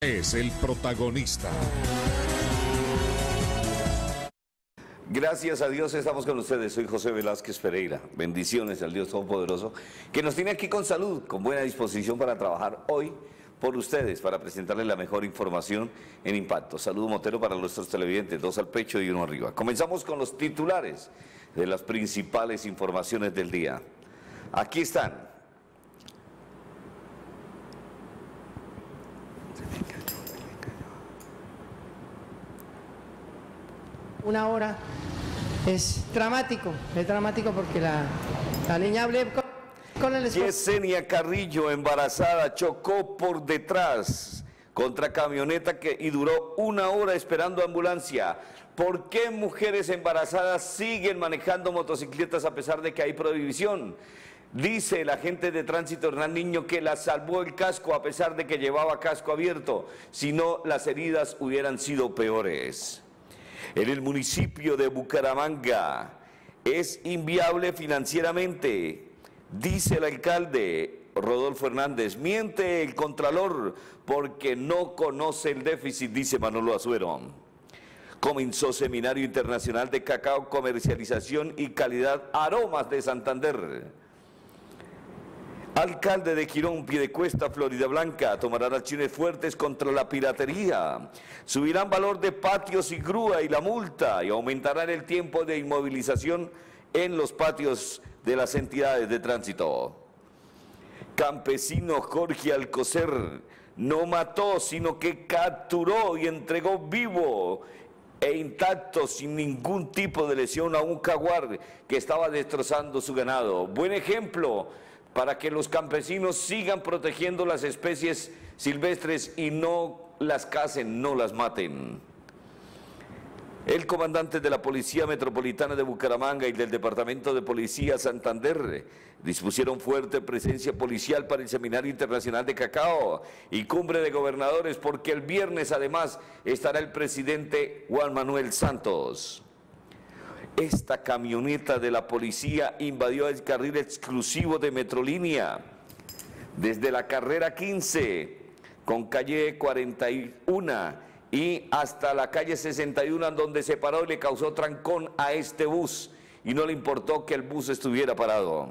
Es el protagonista. Gracias a Dios estamos con ustedes. Soy José Velázquez Pereira. Bendiciones al Dios Todopoderoso, que nos tiene aquí con salud, con buena disposición para trabajar hoy por ustedes, para presentarles la mejor información en Impacto. Saludo Motero para nuestros televidentes, 2 al pecho y 1 arriba. Comenzamos con los titulares de las principales informaciones del día. Aquí están. Una hora es dramático porque la niña hablé con el esposo. Yesenia Carrillo, embarazada, chocó por detrás contra camioneta y duró 1 hora esperando ambulancia. ¿Por qué mujeres embarazadas siguen manejando motocicletas a pesar de que hay prohibición? Dice el agente de tránsito Hernán Niño que la salvó el casco a pesar de que llevaba casco abierto, si no las heridas hubieran sido peores. En el municipio de Bucaramanga es inviable financieramente, dice el alcalde Rodolfo Hernández. Miente el contralor porque no conoce el déficit, dice Manolo Azuero. Comenzó Seminario Internacional de Cacao, Comercialización y Calidad Aromas de Santander. Alcalde de Girón, Piedecuesta, Florida Blanca, tomarán acciones fuertes contra la piratería. Subirán valor de patios y grúa y la multa y aumentarán el tiempo de inmovilización en los patios de las entidades de tránsito. Campesino Jorge Alcocer no mató, sino que capturó y entregó vivo e intacto, sin ningún tipo de lesión, a un jaguar que estaba destrozando su ganado. Buen ejemplo para que los campesinos sigan protegiendo las especies silvestres y no las cacen, no las maten. El comandante de la Policía Metropolitana de Bucaramanga y del Departamento de Policía Santander dispusieron fuerte presencia policial para el Seminario Internacional de Cacao y Cumbre de Gobernadores, porque el viernes además estará el presidente Juan Manuel Santos. Esta camioneta de la policía invadió el carril exclusivo de Metrolínea desde la carrera 15 con calle 41 y hasta la calle 61, donde se paró y le causó trancón a este bus y no le importó que el bus estuviera parado.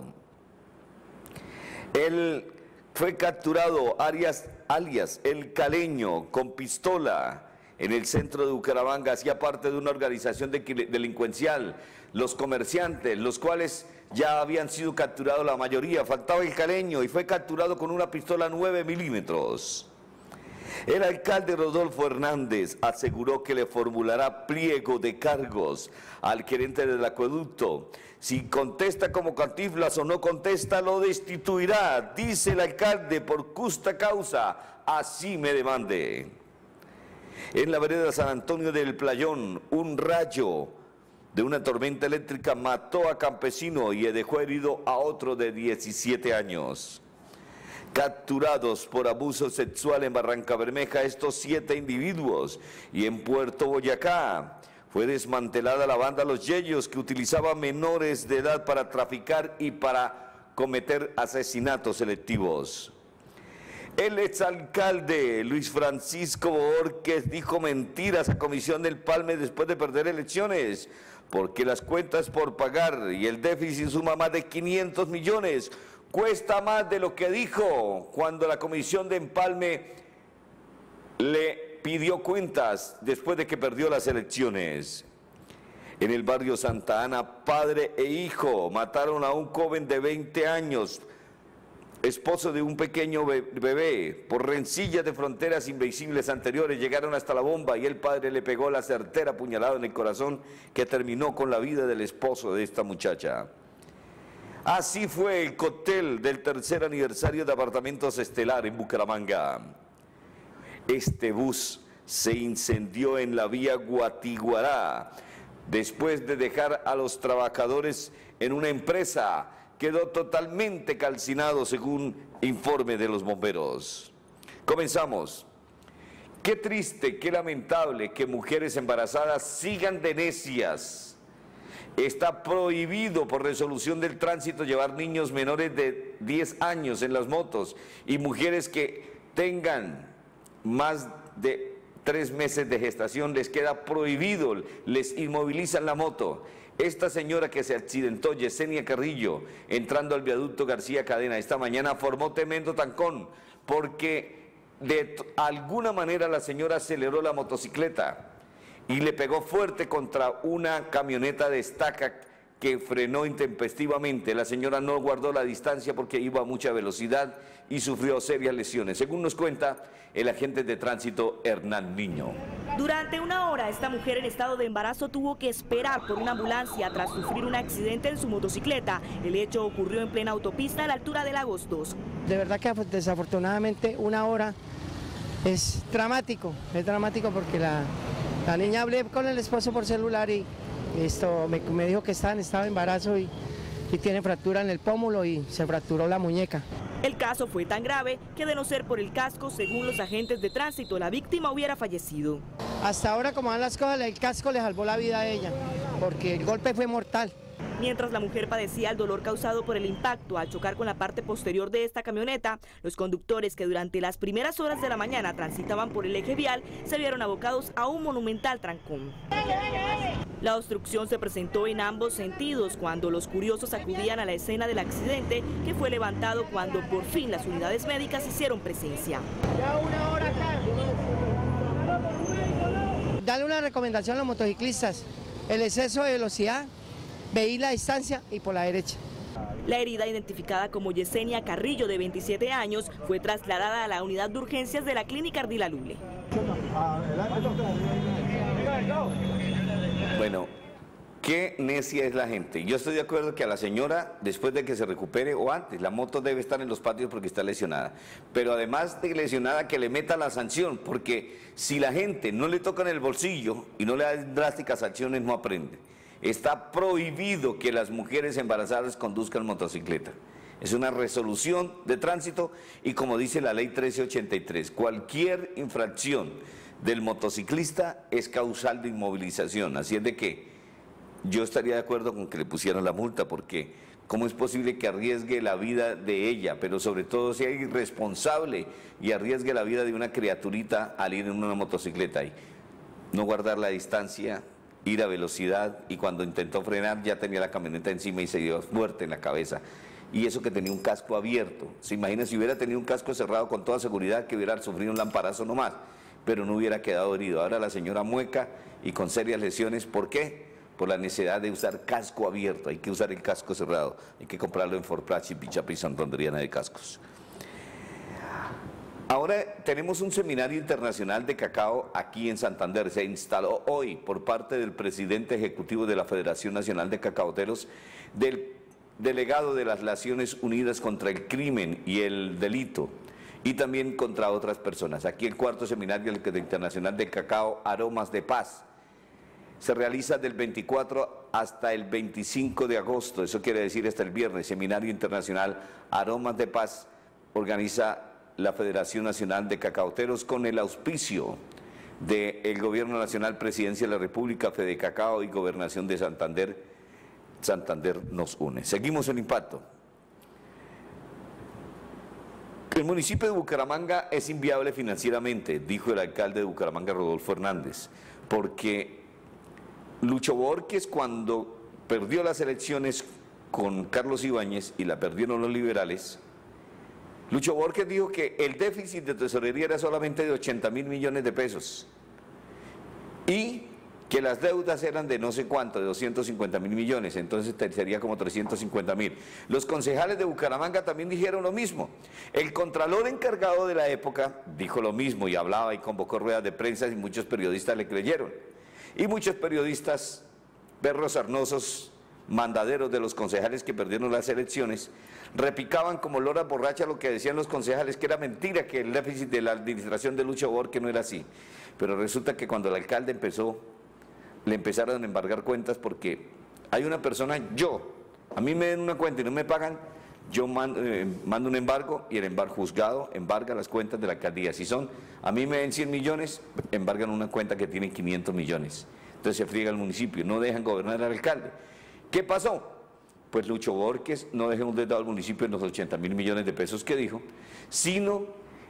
Él fue capturado alias El Caleño con pistola en el centro de Bucaramanga. Hacía parte de una organización delincuencial, los comerciantes, los cuales ya habían sido capturados la mayoría. Faltaba El Caleño y fue capturado con una pistola 9 milímetros. El alcalde Rodolfo Hernández aseguró que le formulará pliego de cargos al gerente del acueducto. Si contesta como Cantinflas o no contesta, lo destituirá, dice el alcalde, por justa causa, así me demande. En la vereda San Antonio del Playón, un rayo de una tormenta eléctrica mató a campesino y dejó herido a otro de 17 años. Capturados por abuso sexual en Barrancabermeja estos 7 individuos, y en Puerto Boyacá fue desmantelada la banda Los Yeyos, que utilizaba menores de edad para traficar y para cometer asesinatos selectivos. El exalcalde Luis Francisco Borges dijo mentiras a Comisión del Palme después de perder elecciones, porque las cuentas por pagar y el déficit suma más de 500 millones. Cuesta más de lo que dijo cuando la Comisión de Empalme le pidió cuentas después de que perdió las elecciones. En el barrio Santa Ana, padre e hijo mataron a un joven de 20 años, esposo de un pequeño bebé, por rencillas de fronteras invisibles anteriores. Llegaron hasta la bomba y el padre le pegó la certera puñalada en el corazón que terminó con la vida del esposo de esta muchacha. Así fue el cóctel del 3er aniversario de Apartamentos Estelar en Bucaramanga. Este bus se incendió en la vía Guatiguará después de dejar a los trabajadores en una empresa. Quedó totalmente calcinado según informe de los bomberos. Comenzamos. Qué triste, qué lamentable que mujeres embarazadas sigan de necias. Está prohibido por resolución del tránsito llevar niños menores de 10 años en las motos y mujeres que tengan más de 3 meses de gestación les queda prohibido, les inmovilizan la moto. Esta señora que se accidentó, Yesenia Carrillo, entrando al viaducto García Cadena esta mañana, formó tremendo trancón porque de alguna manera la señora aceleró la motocicleta y le pegó fuerte contra una camioneta de estaca que frenó intempestivamente. La señora no guardó la distancia porque iba a mucha velocidad y sufrió serias lesiones, según nos cuenta el agente de tránsito Hernán Niño. Durante una hora, esta mujer en estado de embarazo tuvo que esperar por una ambulancia tras sufrir un accidente en su motocicleta. El hecho ocurrió en plena autopista a la altura de Lagos 2. De verdad que desafortunadamente una hora es dramático porque la niña hablé con el esposo por celular y esto me dijo que estaba en estado de embarazo y tiene fractura en el pómulo y se fracturó la muñeca. El caso fue tan grave que de no ser por el casco, según los agentes de tránsito, la víctima hubiera fallecido. Hasta ahora, como van las cosas, el casco le salvó la vida a ella, porque el golpe fue mortal. Mientras la mujer padecía el dolor causado por el impacto al chocar con la parte posterior de esta camioneta, los conductores que durante las primeras horas de la mañana transitaban por el eje vial se vieron abocados a un monumental trancón. La obstrucción se presentó en ambos sentidos cuando los curiosos acudían a la escena del accidente, que fue levantado cuando por fin las unidades médicas hicieron presencia. Ya una hora acá. Dale una recomendación a los motociclistas: el exceso de velocidad, veí la distancia y por la derecha. La herida, identificada como Yesenia Carrillo, de 27 años, fue trasladada a la unidad de urgencias de la clínica Ardila Lule. Bueno, qué necia es la gente. Yo estoy de acuerdo que a la señora, después de que se recupere o antes, la moto debe estar en los patios porque está lesionada. Pero además de lesionada, que le meta la sanción, porque si la gente no le toca en el bolsillo y no le da drásticas sanciones, no aprende. Está prohibido que las mujeres embarazadas conduzcan motocicleta. Es una resolución de tránsito y, como dice la ley 1383, cualquier infracción del motociclista es causal de inmovilización. Así es de que yo estaría de acuerdo con que le pusieran la multa, porque ¿cómo es posible que arriesgue la vida de ella, pero sobre todo sea irresponsable y arriesgue la vida de una criaturita al ir en una motocicleta y no guardar la distancia, ir a velocidad, y cuando intentó frenar ya tenía la camioneta encima y se dio fuerte en la cabeza? Y eso que tenía un casco abierto. Se imagina si hubiera tenido un casco cerrado, con toda seguridad que hubiera sufrido un lamparazo nomás, pero no hubiera quedado herido. Ahora la señora mueca y con serias lesiones. ¿Por qué? Por la necesidad de usar casco abierto. Hay que usar el casco cerrado. Hay que comprarlo en Forplachi, Pichapa y Santanderiana de Cascos. Ahora tenemos un seminario internacional de cacao aquí en Santander. Se instaló hoy por parte del presidente ejecutivo de la Federación Nacional de Cacaoteros, del delegado de las Naciones Unidas contra el Crimen y el Delito, y también contra otras personas. Aquí el cuarto seminario internacional de cacao, Aromas de Paz, se realiza del 24 hasta el 25 de agosto, eso quiere decir hasta el viernes. Seminario internacional Aromas de Paz organiza la Federación Nacional de Cacaoteros con el auspicio del Gobierno Nacional, Presidencia de la República, Fedecacao y Gobernación de Santander. Santander nos une. Seguimos en Impacto. El municipio de Bucaramanga es inviable financieramente, dijo el alcalde de Bucaramanga, Rodolfo Hernández, porque Lucho Borges, cuando perdió las elecciones con Carlos Ibáñez y la perdieron los liberales, Lucho Borges dijo que el déficit de tesorería era solamente de 80.000 millones de pesos y que las deudas eran de no sé cuánto, de 250.000 millones, entonces sería como 350.000. Los concejales de Bucaramanga también dijeron lo mismo. El contralor encargado de la época dijo lo mismo y hablaba y convocó ruedas de prensa y muchos periodistas le creyeron. Y muchos periodistas, perros sarnosos, mandaderos de los concejales que perdieron las elecciones, repicaban como loras borrachas lo que decían los concejales, que era mentira, que el déficit de la administración de Lucho Borges no era así. Pero resulta que cuando el alcalde empezó, le empezaron a embargar cuentas, porque hay una persona, a mí me den una cuenta y no me pagan, yo mando un embargo y el juzgado embarga las cuentas de la alcaldía. Si a mí me den 100 millones, embargan una cuenta que tiene 500 millones. Entonces se friega el municipio, no dejan gobernar al alcalde. ¿Qué pasó? Pues Lucho Borges no dejó un dedo al municipio en los 80.000 millones de pesos que dijo, sino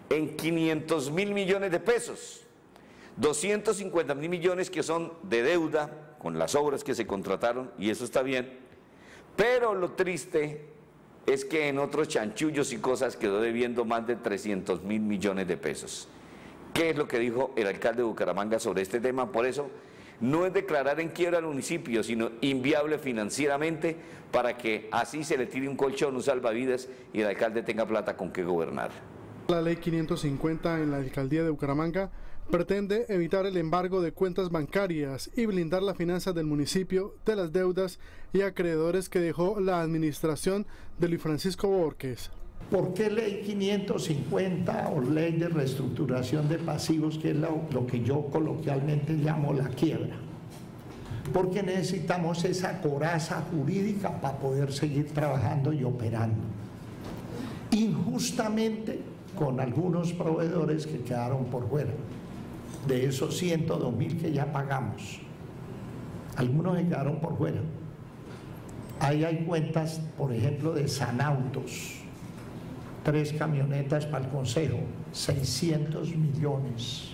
en 500.000 millones de pesos, 250.000 millones que son de deuda con las obras que se contrataron, y eso está bien, pero lo triste es que en otros chanchullos y cosas quedó debiendo más de 300.000 millones de pesos. ¿Qué es lo que dijo el alcalde de Bucaramanga sobre este tema? Por eso no es declarar en quiebra al municipio, sino inviable financieramente, para que así se le tire un colchón, un salvavidas, y el alcalde tenga plata con qué gobernar. La ley 550 en la alcaldía de Bucaramanga pretende evitar el embargo de cuentas bancarias y blindar las finanzas del municipio de las deudas y acreedores que dejó la administración de Luis Francisco Borges. ¿Por qué ley 550 o ley de reestructuración de pasivos, que es lo que yo coloquialmente llamo la quiebra? Porque necesitamos esa coraza jurídica para poder seguir trabajando y operando. Injustamente con algunos proveedores que quedaron por fuera. De esos 102.000 que ya pagamos, algunos se quedaron por fuera. Ahí hay cuentas, por ejemplo, de Sanautos, 3 camionetas para el Consejo, 600 millones.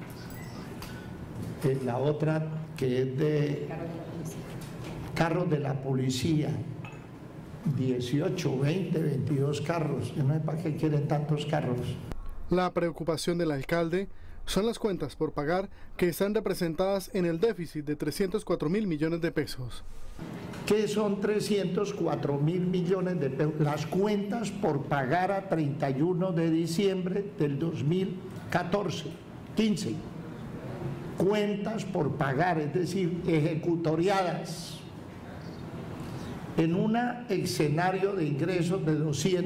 La otra que es de carros de la policía, 18, 20, 22 carros. Yo no sé para qué quieren tantos carros. La preocupación del alcalde son las cuentas por pagar que están representadas en el déficit de 304.000 millones de pesos. ¿Qué son 304.000 millones de pesos? Las cuentas por pagar a 31 de diciembre del 2014, 15. Cuentas por pagar, es decir, ejecutoriadas. En un escenario de ingresos de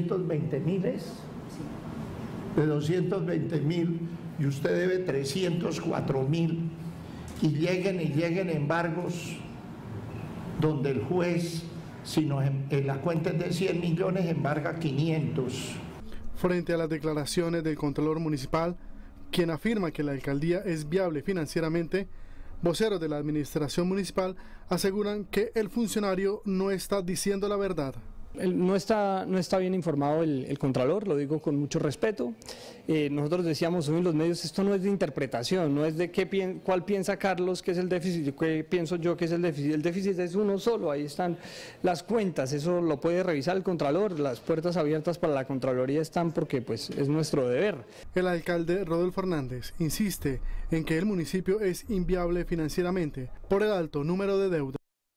220.000, y usted debe 304.000, y lleguen embargos donde el juez, si en la cuenta es de 100 millones, embarga 500. Frente a las declaraciones del Contralor Municipal, quien afirma que la alcaldía es viable financieramente, voceros de la administración municipal aseguran que el funcionario no está diciendo la verdad. No está bien informado el Contralor, lo digo con mucho respeto. Nosotros decíamos hoy en los medios, esto no es de interpretación, no es de cuál piensa Carlos que es el déficit y qué pienso yo que es el déficit es uno solo, ahí están las cuentas, eso lo puede revisar el Contralor, las puertas abiertas para la Contraloría están porque pues es nuestro deber. El alcalde Rodolfo Hernández insiste en que el municipio es inviable financieramente por el alto número de deuda.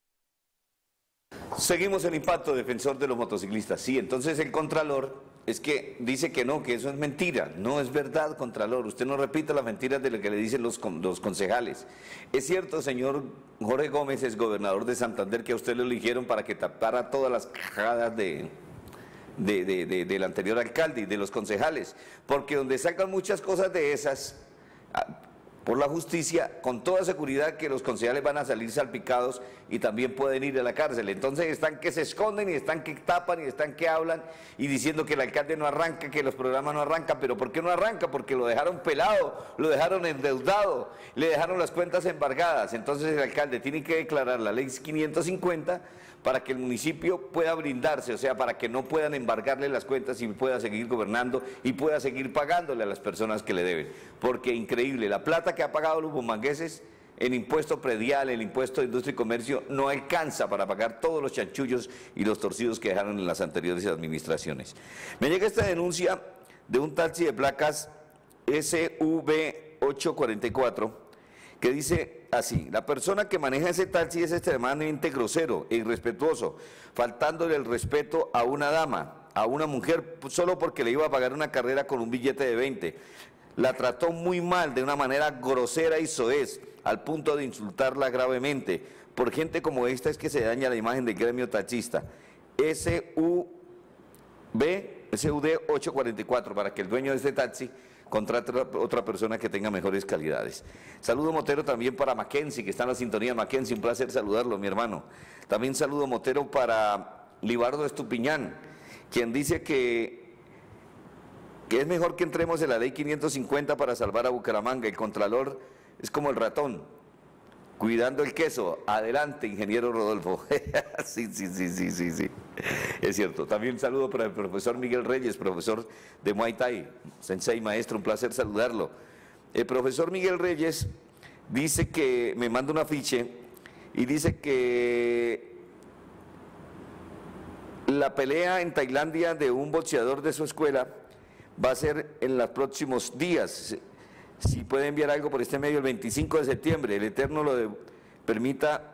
Seguimos el impacto defensor de los motociclistas. Sí, entonces el Contralor es que dice que no, que eso es mentira. No es verdad, Contralor. Usted no repita las mentiras de lo que le dicen los concejales. Es cierto, señor Jorge Gómez, es gobernador de Santander, que a usted lo eligieron para que tapara todas las cajadas del anterior alcalde y de los concejales. Porque donde sacan muchas cosas de esas, por la justicia, con toda seguridad que los concejales van a salir salpicados y también pueden ir a la cárcel. Entonces están que se esconden y están que tapan y están que hablan y diciendo que el alcalde no arranca, que los programas no arrancan. ¿Pero por qué no arranca? Porque lo dejaron pelado, lo dejaron endeudado, le dejaron las cuentas embargadas. Entonces el alcalde tiene que declarar la ley 550 para que el municipio pueda brindarse, o sea, para que no puedan embargarle las cuentas y pueda seguir gobernando y pueda seguir pagándole a las personas que le deben. Porque increíble, la plata que ha pagado los bumangueses en impuesto predial, el impuesto de industria y comercio, no alcanza para pagar todos los chanchullos y los torcidos que dejaron en las anteriores administraciones. Me llega esta denuncia de un taxi de placas SV844 que dice así: la persona que maneja ese taxi es extremadamente grosero e irrespetuoso, faltándole el respeto a una dama, a una mujer, solo porque le iba a pagar una carrera con un billete de 20. La trató muy mal, de una manera grosera y soez, al punto de insultarla gravemente. Por gente como esta es que se daña la imagen del gremio taxista. SUD844, para que el dueño de este taxi contrate a otra persona que tenga mejores calidades. Saludo motero también para Mackenzie, que está en la sintonía. Mackenzie, un placer saludarlo, mi hermano. También saludo motero para Libardo Estupiñán, quien dice que es mejor que entremos en la ley 550 para salvar a Bucaramanga. El Contralor es como el ratón, cuidando el queso. Adelante, ingeniero Rodolfo. Sí. Es cierto. También un saludo para el profesor Miguel Reyes, profesor de Muay Thai, sensei maestro, un placer saludarlo. El profesor Miguel Reyes dice que, me manda un afiche y dice que la pelea en Tailandia de un boxeador de su escuela va a ser en los próximos días. Si puede enviar algo por este medio, el 25 de septiembre, el Eterno lo permita.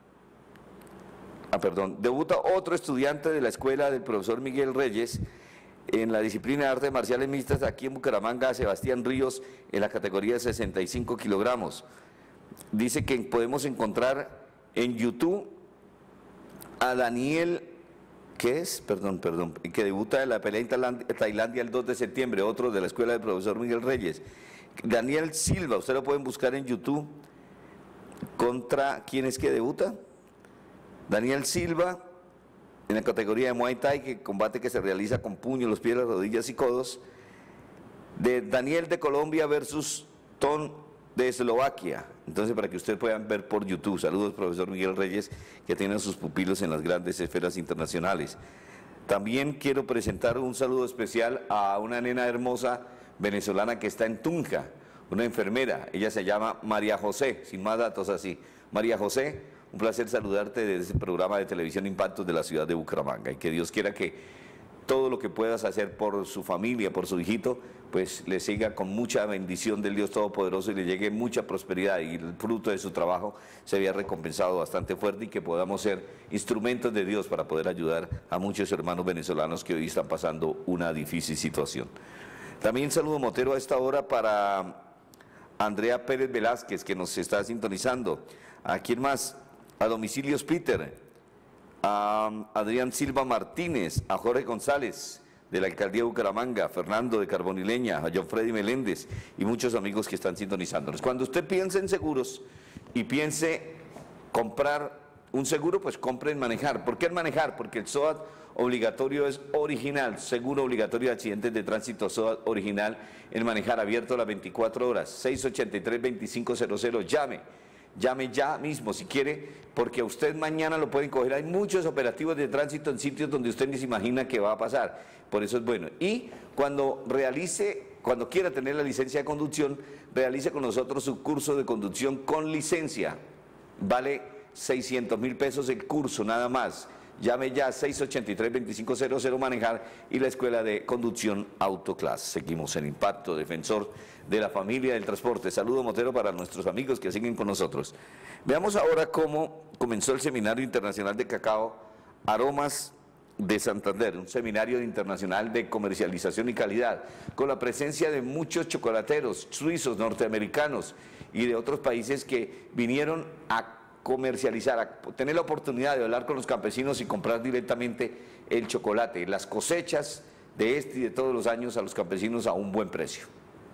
Debuta otro estudiante de la escuela del profesor Miguel Reyes en la disciplina de artes marciales mixtas aquí en Bucaramanga, Sebastián Ríos, en la categoría de 65 kilogramos. Dice que podemos encontrar en YouTube a Daniel, que debuta en la pelea en Tailandia el 2 de septiembre, otro de la escuela del profesor Miguel Reyes. Daniel Silva, usted lo pueden buscar en YouTube. ¿Contra quién es que debuta? Daniel Silva, en la categoría de Muay Thai, que combate que se realiza con puños, los pies, las rodillas y codos. De Daniel de Colombia versus Ton de Eslovaquia. Entonces, para que ustedes puedan ver por YouTube. Saludos, profesor Miguel Reyes, que tiene a sus pupilos en las grandes esferas internacionales. También quiero presentar un saludo especial a una nena hermosa venezolana que está en Tunja, una enfermera. Ella se llama María José, sin más datos así. María José, un placer saludarte desde el programa de televisión Impactos de la ciudad de Bucaramanga, y que Dios quiera que todo lo que puedas hacer por su familia, por su hijito, pues le siga con mucha bendición del Dios Todopoderoso y le llegue mucha prosperidad, y el fruto de su trabajo se vea recompensado bastante fuerte, y que podamos ser instrumentos de Dios para poder ayudar a muchos hermanos venezolanos que hoy están pasando una difícil situación. También saludo motero a esta hora para Andrea Pérez Velázquez, que nos está sintonizando. ¿A quién más? A Domicilios Peter, a Adrián Silva Martínez, a Jorge González de la Alcaldía de Bucaramanga, a Fernando de Carbonileña, a John Freddy Meléndez y muchos amigos que están sintonizándonos. Cuando usted piense en seguros y piense comprar un seguro, pues compre en Manejar. ¿Por qué en Manejar? Porque el SOAT obligatorio es original, seguro obligatorio de accidentes de tránsito SOAT original en Manejar, abierto a las 24 horas, 683-2500, llame ya mismo si quiere, porque a usted mañana lo pueden coger. Hay muchos operativos de tránsito en sitios donde usted ni se imagina que va a pasar, por eso es bueno. Y cuando quiera tener la licencia de conducción, realice con nosotros su curso de conducción con licencia, vale 600.000 pesos el curso nada más. Llame ya 683-2500 Manejar y la Escuela de Conducción Autoclass. Seguimos en Impacto, defensor de la familia del transporte. Saludo motero para nuestros amigos que siguen con nosotros. Veamos ahora cómo comenzó el Seminario Internacional de Cacao Aromas de Santander, un seminario internacional de comercialización y calidad, con la presencia de muchos chocolateros suizos, norteamericanos y de otros países que vinieron a comercializar, a tener la oportunidad de hablar con los campesinos y comprar directamente el chocolate, las cosechas de este y de todos los años a los campesinos a un buen precio.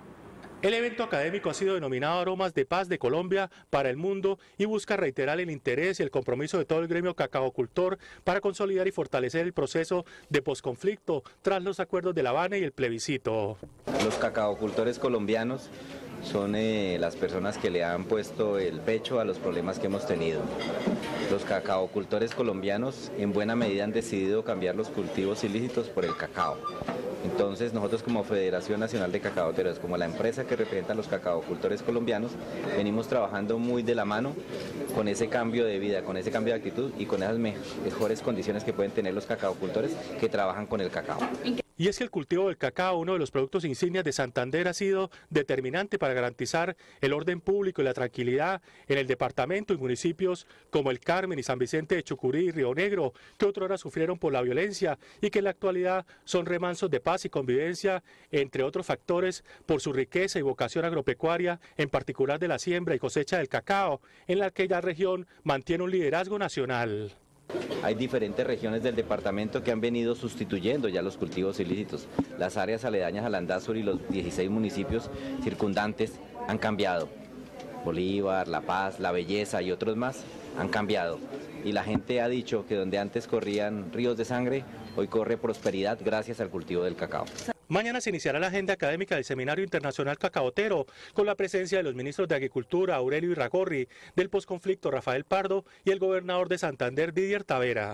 El evento académico ha sido denominado Aromas de Paz de Colombia para el Mundo y busca reiterar el interés y el compromiso de todo el gremio cacaocultor para consolidar y fortalecer el proceso de posconflicto tras los acuerdos de La Habana y el plebiscito. Los cacaocultores colombianos son las personas que le han puesto el pecho a los problemas que hemos tenido. Los cacaocultores colombianos en buena medida han decidido cambiar los cultivos ilícitos por el cacao. Entonces nosotros como Federación Nacional de Cacaoteros, como la empresa que representa a los cacaocultores colombianos, venimos trabajando muy de la mano con ese cambio de vida, con ese cambio de actitud y con esas mejores condiciones que pueden tener los cacaocultores que trabajan con el cacao. Y es que el cultivo del cacao, uno de los productos insignias de Santander, ha sido determinante para garantizar el orden público y la tranquilidad en el departamento y municipios como El Carmen y San Vicente de Chucurí y Río Negro, que otrora sufrieron por la violencia y que en la actualidad son remansos de paz y convivencia, entre otros factores, por su riqueza y vocación agropecuaria, en particular de la siembra y cosecha del cacao, en la que aquella región mantiene un liderazgo nacional. Hay diferentes regiones del departamento que han venido sustituyendo ya los cultivos ilícitos. Las áreas aledañas a Landazuri y los 16 municipios circundantes han cambiado. Bolívar, La Paz, La Belleza y otros más han cambiado. Y la gente ha dicho que donde antes corrían ríos de sangre, hoy corre prosperidad gracias al cultivo del cacao. Mañana se iniciará la agenda académica del Seminario Internacional Cacaotero, con la presencia de los ministros de Agricultura, Aurelio Irragorri, del posconflicto, Rafael Pardo, y el gobernador de Santander, Didier Tavera.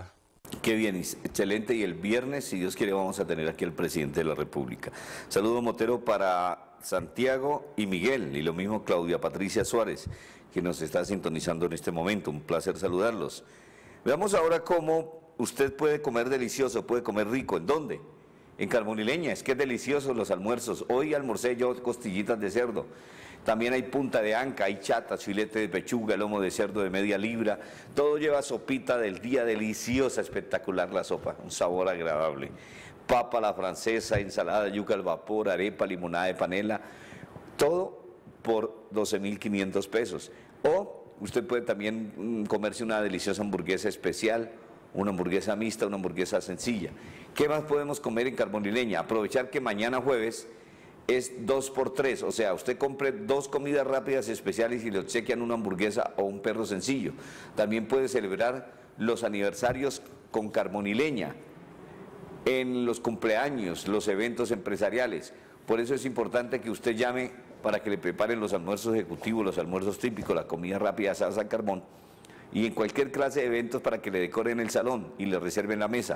Qué bien, excelente. Y el viernes, si Dios quiere, vamos a tener aquí al presidente de la República. Saludo, Motero, para Santiago y Miguel, y lo mismo Claudia Patricia Suárez, que nos está sintonizando en este momento. Un placer saludarlos. Veamos ahora cómo usted puede comer delicioso, puede comer rico. ¿En dónde? En Carbonileña. Es que es delicioso los almuerzos. Hoy almorcé yo costillitas de cerdo. También hay punta de anca, hay chatas, filete de pechuga, lomo de cerdo de media libra. Todo lleva sopita del día, deliciosa, espectacular la sopa, un sabor agradable. Papa a la francesa, ensalada, yuca al vapor, arepa, limonada de panela, todo por 12.500 pesos. O usted puede también comerse una deliciosa hamburguesa especial, una hamburguesa mixta, una hamburguesa sencilla. ¿Qué más podemos comer en Carbonileña? Aprovechar que mañana jueves es 2x3, o sea, usted compre 2 comidas rápidas especiales y le obsequian una hamburguesa o un perro sencillo. También puede celebrar los aniversarios con Carbonileña, en los cumpleaños, los eventos empresariales. Por eso es importante que usted llame para que le preparen los almuerzos ejecutivos, los almuerzos típicos, la comida rápida salsa al carbón, y en cualquier clase de eventos para que le decoren el salón y le reserven la mesa.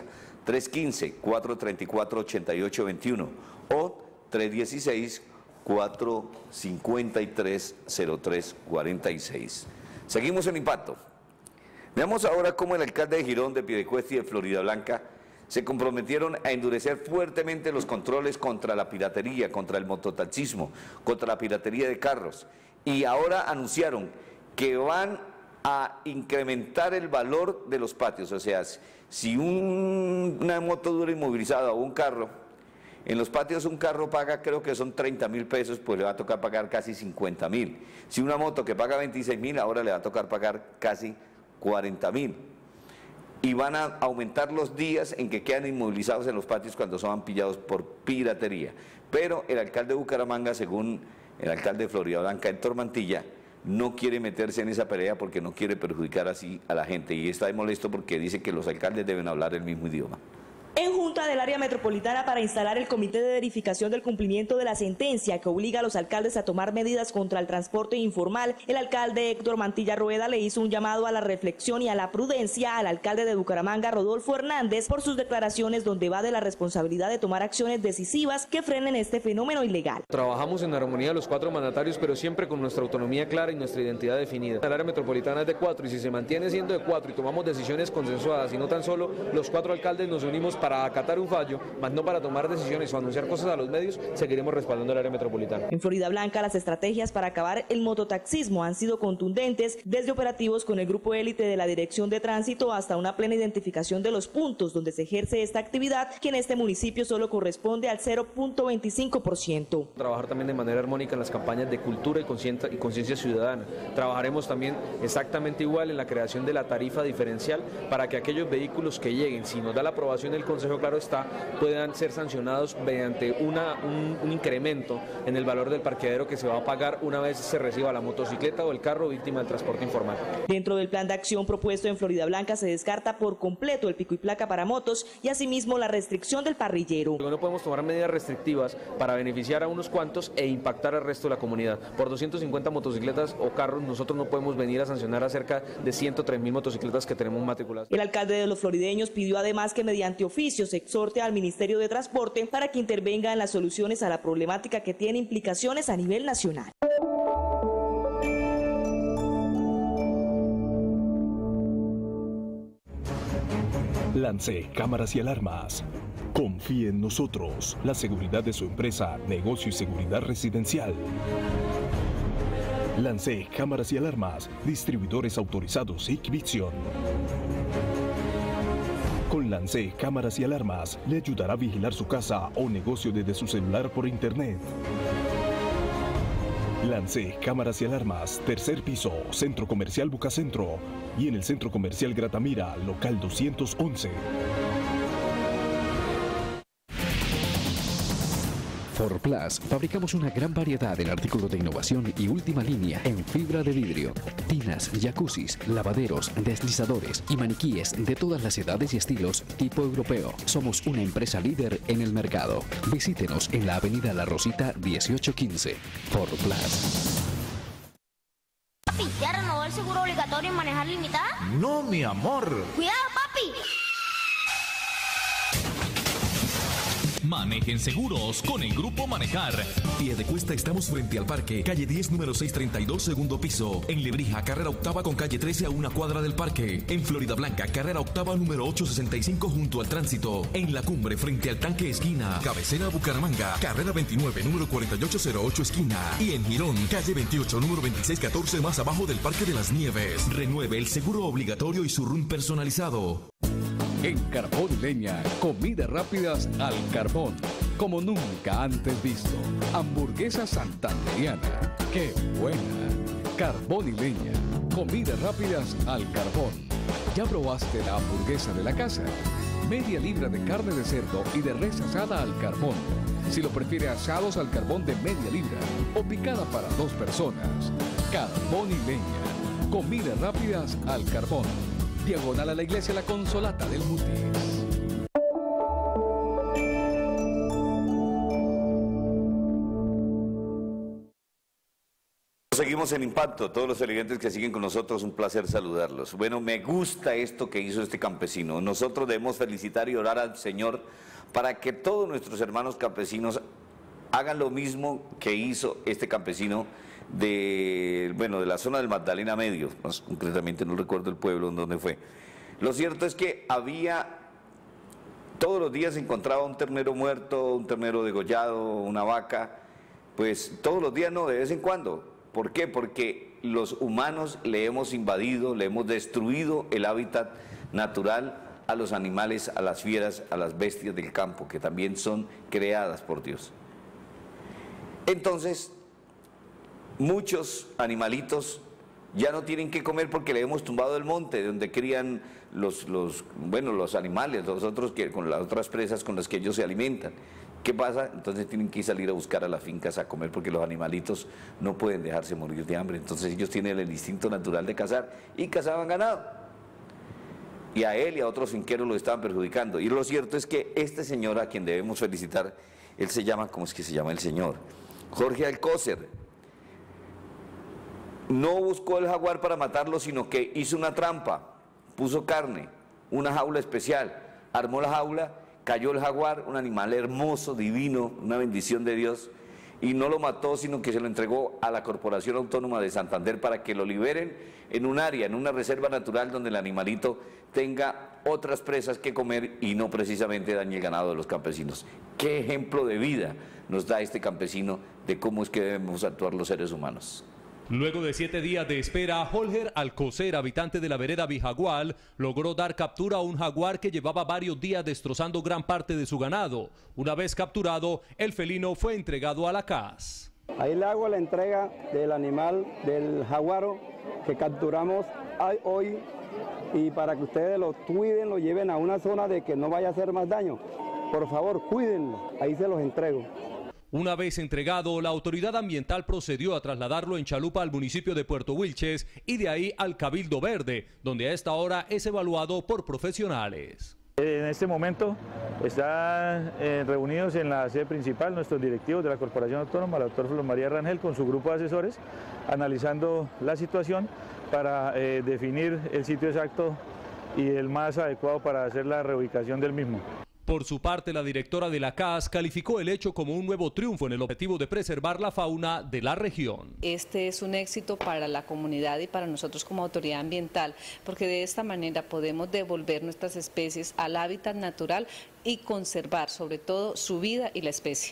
315-434-8821 o 316-453-0346. Seguimos en Impacto. Veamos ahora cómo el alcalde de Girón, de Piedecuesta y de Floridablanca se comprometieron a endurecer fuertemente los controles contra la piratería, contra el mototaxismo, contra la piratería de carros. Y ahora anunciaron que van a incrementar el valor de los patios. O sea, si una moto dura inmovilizada o un carro, en los patios un carro paga, creo que son 30.000 pesos, pues le va a tocar pagar casi 50.000. Si una moto que paga 26.000, ahora le va a tocar pagar casi 40.000. Y van a aumentar los días en que quedan inmovilizados en los patios cuando son pillados por piratería. Pero el alcalde de Bucaramanga, según el alcalde de Floridablanca, Héctor Mantilla, no quiere meterse en esa pelea porque no quiere perjudicar así a la gente. Y está molesto porque dice que los alcaldes deben hablar el mismo idioma. En Junta del Área Metropolitana para instalar el Comité de Verificación del Cumplimiento de la Sentencia que obliga a los alcaldes a tomar medidas contra el transporte informal, el alcalde Héctor Mantilla Rueda le hizo un llamado a la reflexión y a la prudencia al alcalde de Bucaramanga, Rodolfo Hernández, por sus declaraciones donde va de la responsabilidad de tomar acciones decisivas que frenen este fenómeno ilegal. Trabajamos en armonía los 4 mandatarios, pero siempre con nuestra autonomía clara y nuestra identidad definida. El Área Metropolitana es de 4 y si se mantiene siendo de 4 y tomamos decisiones consensuadas y no tan solo los 4 alcaldes nos unimos para acatar un fallo, más no para tomar decisiones o anunciar cosas a los medios, seguiremos respaldando el área metropolitana. En Floridablanca, las estrategias para acabar el mototaxismo han sido contundentes, desde operativos con el grupo élite de la Dirección de Tránsito hasta una plena identificación de los puntos donde se ejerce esta actividad, que en este municipio solo corresponde al 0.25%. Trabajar también de manera armónica en las campañas de cultura y conciencia ciudadana. Trabajaremos también exactamente igual en la creación de la tarifa diferencial para que aquellos vehículos que lleguen, si nos da la aprobación del Consejo, claro está, puedan ser sancionados mediante un incremento en el valor del parqueadero que se va a pagar una vez se reciba la motocicleta o el carro víctima del transporte informal. Dentro del plan de acción propuesto en Floridablanca se descarta por completo el pico y placa para motos y asimismo la restricción del parrillero. No podemos tomar medidas restrictivas para beneficiar a unos cuantos e impactar al resto de la comunidad. Por 250 motocicletas o carros nosotros no podemos venir a sancionar a cerca de 103.000 motocicletas que tenemos matriculadas. El alcalde de los florideños pidió además que mediante oficio se exhorte al Ministerio de Transporte para que intervenga en las soluciones a la problemática que tiene implicaciones a nivel nacional. Lance cámaras y alarmas. Confíe en nosotros. La seguridad de su empresa, negocio y seguridad residencial. Lance cámaras y alarmas. Distribuidores autorizados Hikvision. Con Lance cámaras y alarmas le ayudará a vigilar su casa o negocio desde su celular por internet. Lance cámaras y alarmas, 3er piso, Centro Comercial Bucacentro y en el Centro Comercial Gratamira, local 211. Forplas, fabricamos una gran variedad en artículos de innovación y última línea en fibra de vidrio, tinas, jacuzzis, lavaderos, deslizadores y maniquíes de todas las edades y estilos tipo europeo. Somos una empresa líder en el mercado. Visítenos en la avenida La Rosita 1815. Forplas. ¿Ya renovó el seguro obligatorio en manejar limitada? No, mi amor. ¡Cuidado, papi! Manejen seguros con el Grupo Manejar. Piedecuesta estamos frente al parque, calle 10, número 632, segundo piso. En Lebrija, carrera octava con calle 13 a una cuadra del parque. En Florida Blanca, carrera octava, número 865 junto al tránsito. En La Cumbre, frente al tanque esquina. Cabecera Bucaramanga, carrera 29, número 4808 esquina. Y en Girón, calle 28, número 2614 más abajo del Parque de las Nieves. Renueve el seguro obligatorio y su RUN personalizado. En Carbón y Leña, comidas rápidas al carbón, como nunca antes visto. Hamburguesa santandereana, ¡qué buena! Carbón y Leña, comidas rápidas al carbón. ¿Ya probaste la hamburguesa de la casa? Media libra de carne de cerdo y de res asada al carbón. Si lo prefiere, asados al carbón de media libra o picada para 2 personas. Carbón y Leña, comidas rápidas al carbón. Diagonal a la iglesia La Consolata del Mutis. Seguimos en Impacto, todos los televidentes que siguen con nosotros, un placer saludarlos. Bueno, me gusta esto que hizo este campesino. Nosotros debemos felicitar y orar al Señor para que todos nuestros hermanos campesinos hagan lo mismo que hizo este campesino de la zona del Magdalena Medio, más concretamente no recuerdo el pueblo en donde fue. Lo cierto es que todos los días se encontraba un ternero muerto, un ternero degollado, una vaca, pues todos los días no, de vez en cuando. ¿Por qué? Porque los humanos le hemos invadido, le hemos destruido el hábitat natural a los animales, a las fieras, a las bestias del campo, que también son creadas por Dios. Entonces, muchos animalitos ya no tienen que comer porque le hemos tumbado el monte donde crían los animales, los otros con las otras presas con las que ellos se alimentan. ¿Qué pasa? Entonces tienen que salir a buscar a las fincas a comer porque los animalitos no pueden dejarse morir de hambre. Entonces ellos tienen el instinto natural de cazar y cazaban ganado. Y a él y a otros finqueros lo estaban perjudicando. Y lo cierto es que este señor, a quien debemos felicitar, él se llama, ¿cómo es que se llama el señor? Jorge Alcócer. No buscó el jaguar para matarlo, sino que hizo una trampa, puso carne, una jaula especial, armó la jaula, cayó el jaguar, un animal hermoso, divino, una bendición de Dios, y no lo mató, sino que se lo entregó a la Corporación Autónoma de Santander para que lo liberen en un área, en una reserva natural donde el animalito tenga otras presas que comer y no precisamente dañe el ganado de los campesinos. ¿Qué ejemplo de vida nos da este campesino de cómo es que debemos actuar los seres humanos? Luego de 7 días de espera, Jorge Alcócer, habitante de la vereda Bijagual, logró dar captura a un jaguar que llevaba varios días destrozando gran parte de su ganado. Una vez capturado, el felino fue entregado a la CAS. Ahí le hago la entrega del animal, del jaguaro que capturamos hoy, y para que ustedes lo cuiden, lo lleven a una zona de que no vaya a hacer más daño. Por favor, cuídenlo, ahí se los entrego. Una vez entregado, la autoridad ambiental procedió a trasladarlo en chalupa al municipio de Puerto Wilches y de ahí al Cabildo Verde, donde a esta hora es evaluado por profesionales. En este momento están reunidos en la sede principal nuestros directivos de la Corporación Autónoma, el doctor Flor María Rangel, con su grupo de asesores, analizando la situación para definir el sitio exacto y el más adecuado para hacer la reubicación del mismo. Por su parte, la directora de la CAS calificó el hecho como un nuevo triunfo en el objetivo de preservar la fauna de la región. Este es un éxito para la comunidad y para nosotros como autoridad ambiental, porque de esta manera podemos devolver nuestras especies al hábitat natural y conservar sobre todo su vida y la especie.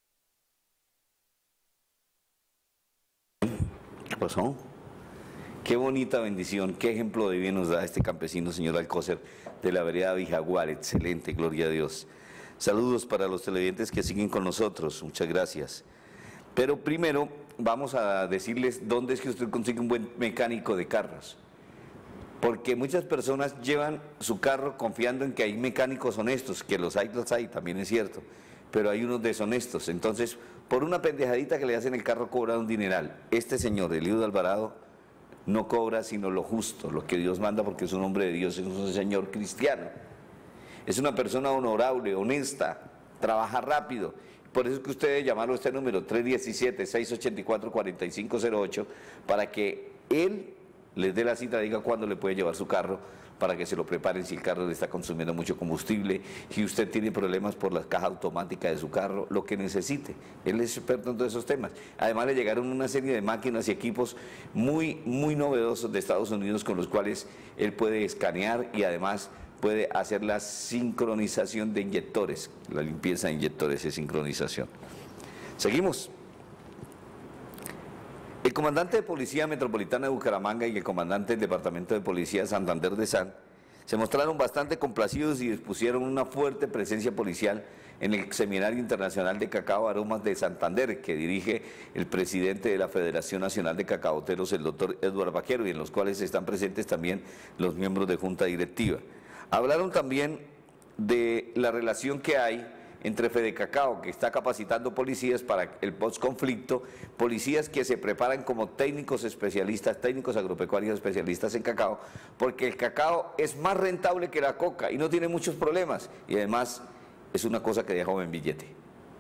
¿Qué pasó? Qué bonita bendición, qué ejemplo de bien nos da este campesino, señor Alcócer, de la vereda Bijagual. Excelente, gloria a Dios. Saludos para los televidentes que siguen con nosotros, muchas gracias. Pero primero vamos a decirles dónde es que usted consigue un buen mecánico de carros. Porque muchas personas llevan su carro confiando en que hay mecánicos honestos, que los hay, también es cierto, pero hay unos deshonestos. Entonces, por una pendejadita que le hacen el carro cobra un dineral. Este señor, Eliud Alvarado, no cobra sino lo justo, lo que Dios manda, porque es un hombre de Dios, es un señor cristiano. Es una persona honorable, honesta, trabaja rápido. Por eso es que usted debe llamarlo a este número, 317-684-4508, para que él les dé la cita, diga cuándo le puede llevar su carro, para que se lo preparen si el carro le está consumiendo mucho combustible, si usted tiene problemas por la caja automática de su carro, lo que necesite. Él es experto en todos esos temas. Además le llegaron una serie de máquinas y equipos muy novedosos de Estados Unidos con los cuales él puede escanear y además puede hacer la sincronización de inyectores. La limpieza de inyectores es sincronización. Seguimos. El comandante de Policía Metropolitana de Bucaramanga y el comandante del Departamento de Policía de Santander de SAN se mostraron bastante complacidos y dispusieron una fuerte presencia policial en el Seminario Internacional de Cacao Aromas de Santander, que dirige el presidente de la Federación Nacional de Cacaoteros, el doctor Eduardo Vaquero, y en los cuales están presentes también los miembros de Junta Directiva. Hablaron también de la relación que hay entre Fedecacao, que está capacitando policías para el postconflicto, policías que se preparan como técnicos especialistas, técnicos agropecuarios especialistas en cacao, porque el cacao es más rentable que la coca y no tiene muchos problemas, y además es una cosa que deja buen billete.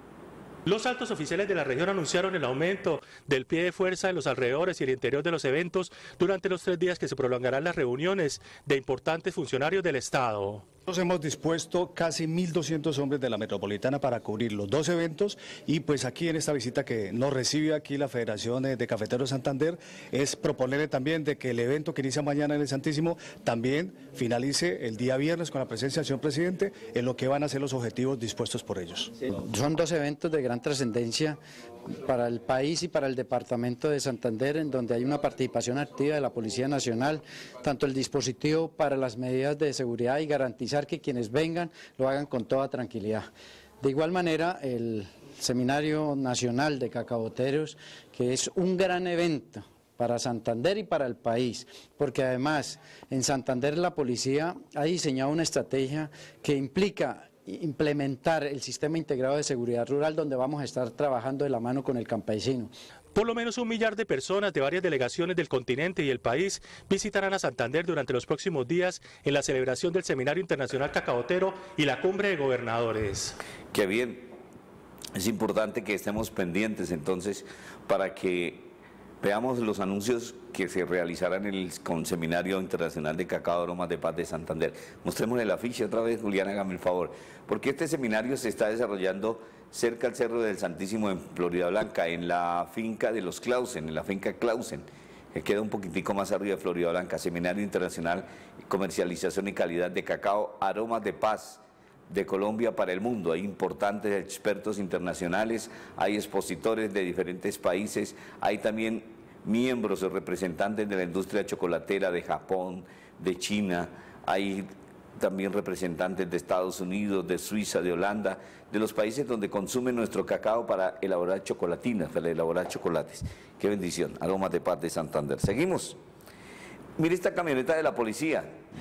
Los altos oficiales de la región anunciaron el aumento del pie de fuerza en los alrededores y el interior de los eventos durante los 3 días que se prolongarán las reuniones de importantes funcionarios del Estado. Nosotros hemos dispuesto casi 1.200 hombres de la metropolitana para cubrir los 2 eventos y pues aquí en esta visita que nos recibe aquí la Federación de Cafeteros Santander es proponerle también de que el evento que inicia mañana en el Santísimo también finalice el día viernes con la presencia del señor presidente en lo que van a ser los objetivos dispuestos por ellos. Son 2 eventos de gran trascendencia para el país y para el departamento de Santander, en donde hay una participación activa de la Policía Nacional, tanto el dispositivo para las medidas de seguridad y garantizar que quienes vengan lo hagan con toda tranquilidad. De igual manera, el Seminario Nacional de Cacaoteros, que es un gran evento para Santander y para el país, porque además en Santander la policía ha diseñado una estrategia que implica implementar el sistema integrado de seguridad rural, donde vamos a estar trabajando de la mano con el campesino. Por lo menos 1 millar de personas de varias delegaciones del continente y el país visitarán a Santander durante los próximos días en la celebración del Seminario Internacional Cacaotero y la Cumbre de Gobernadores. Qué bien, es importante que estemos pendientes entonces para que veamos los anuncios que se realizarán en el Seminario Internacional de Cacao Aromas de Paz de Santander. Mostrémosle el afiche otra vez, Julián, hágame el favor, porque este seminario se está desarrollando cerca al Cerro del Santísimo en Florida Blanca, en la finca de los Clausen, en la finca Clausen, que queda un poquitico más arriba de Florida Blanca. Seminario Internacional Comercialización y Calidad de Cacao Aromas de Paz de Colombia para el mundo. Hay importantes expertos internacionales, hay expositores de diferentes países, hay también miembros o representantes de la industria chocolatera de Japón, de China, hay también representantes de Estados Unidos, de Suiza, de Holanda, de los países donde consumen nuestro cacao para elaborar chocolatinas, para elaborar chocolates. Qué bendición, Aromas de Paz de Santander. Seguimos. Mire esta camioneta de la policía.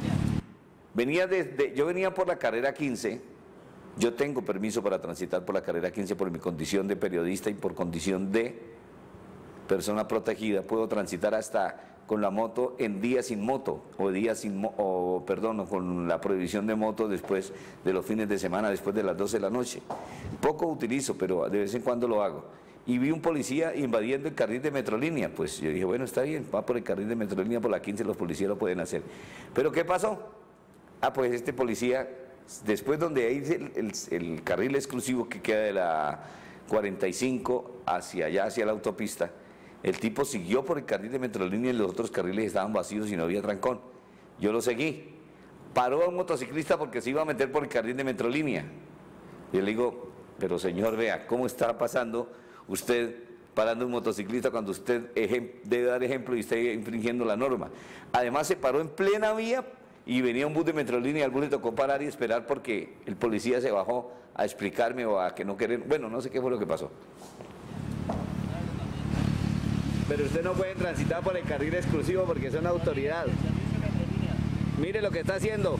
Yo venía por la carrera 15, yo tengo permiso para transitar por la carrera 15 por mi condición de periodista y por condición de persona protegida, puedo transitar hasta con la moto en días sin moto, o con la prohibición de moto después de los fines de semana, después de las 12 de la noche. Poco utilizo, pero de vez en cuando lo hago. Y vi un policía invadiendo el carril de Metrolínea, pues yo dije, bueno, está bien, va por el carril de Metrolínea, por la 15 los policías lo pueden hacer. ¿Pero qué pasó? Pues este policía, después donde hay el carril exclusivo que queda de la 45 hacia allá, hacia la autopista, el tipo siguió por el carril de Metrolínea y los otros carriles estaban vacíos y no había trancón. Yo lo seguí. Paró a un motociclista porque se iba a meter por el carril de Metrolínea. Y le digo, pero señor, vea, ¿cómo está pasando usted parando un motociclista cuando usted debe dar ejemplo y está infringiendo la norma? Además se paró en plena vía y venía un bus de Metrolínea y al bus le tocó parar y esperar porque el policía se bajó a explicarme o a que no querer, bueno, no sé qué fue lo que pasó. Pero usted no puede transitar por el carril exclusivo porque es una autoridad. Mire lo que está haciendo.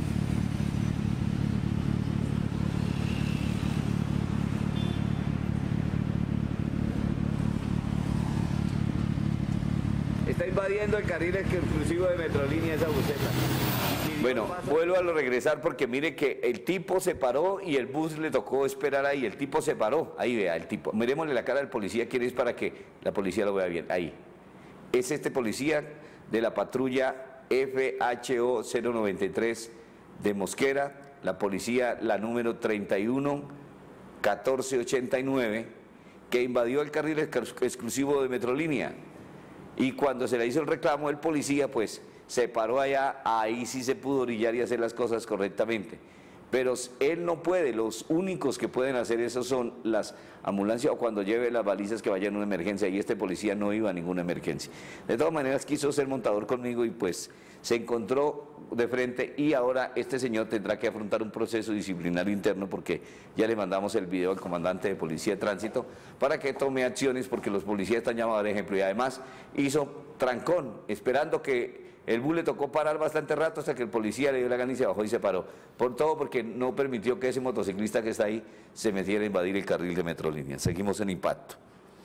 Está invadiendo el carril exclusivo de Metrolínea esa buseta. Bueno, vuelvo a regresar porque mire que el tipo se paró y el bus le tocó esperar ahí. El tipo se paró. Ahí vea, el tipo. Miremosle la cara del policía, ¿quién es para que la policía lo vea bien? Ahí. Es este policía de la patrulla FHO 093 de Mosquera, la policía la número 31-1489, que invadió el carril exclusivo de Metrolínea. Y cuando se le hizo el reclamo, el policía pues se paró allá, ahí sí se pudo orillar y hacer las cosas correctamente. Pero él no puede, los únicos que pueden hacer eso son las ambulancias o cuando lleve las balizas que vayan a una emergencia, y este policía no iba a ninguna emergencia. De todas maneras quiso ser montador conmigo y pues se encontró de frente, y ahora este señor tendrá que afrontar un proceso disciplinario interno, porque ya le mandamos el video al comandante de Policía de Tránsito para que tome acciones, porque los policías están llamados de ejemplo, y además hizo trancón, esperando que el bus le tocó parar bastante rato hasta que el policía le dio la gana y se bajó y se paró. Por todo, porque no permitió que ese motociclista que está ahí se metiera a invadir el carril de Metrolínea. Seguimos en impacto.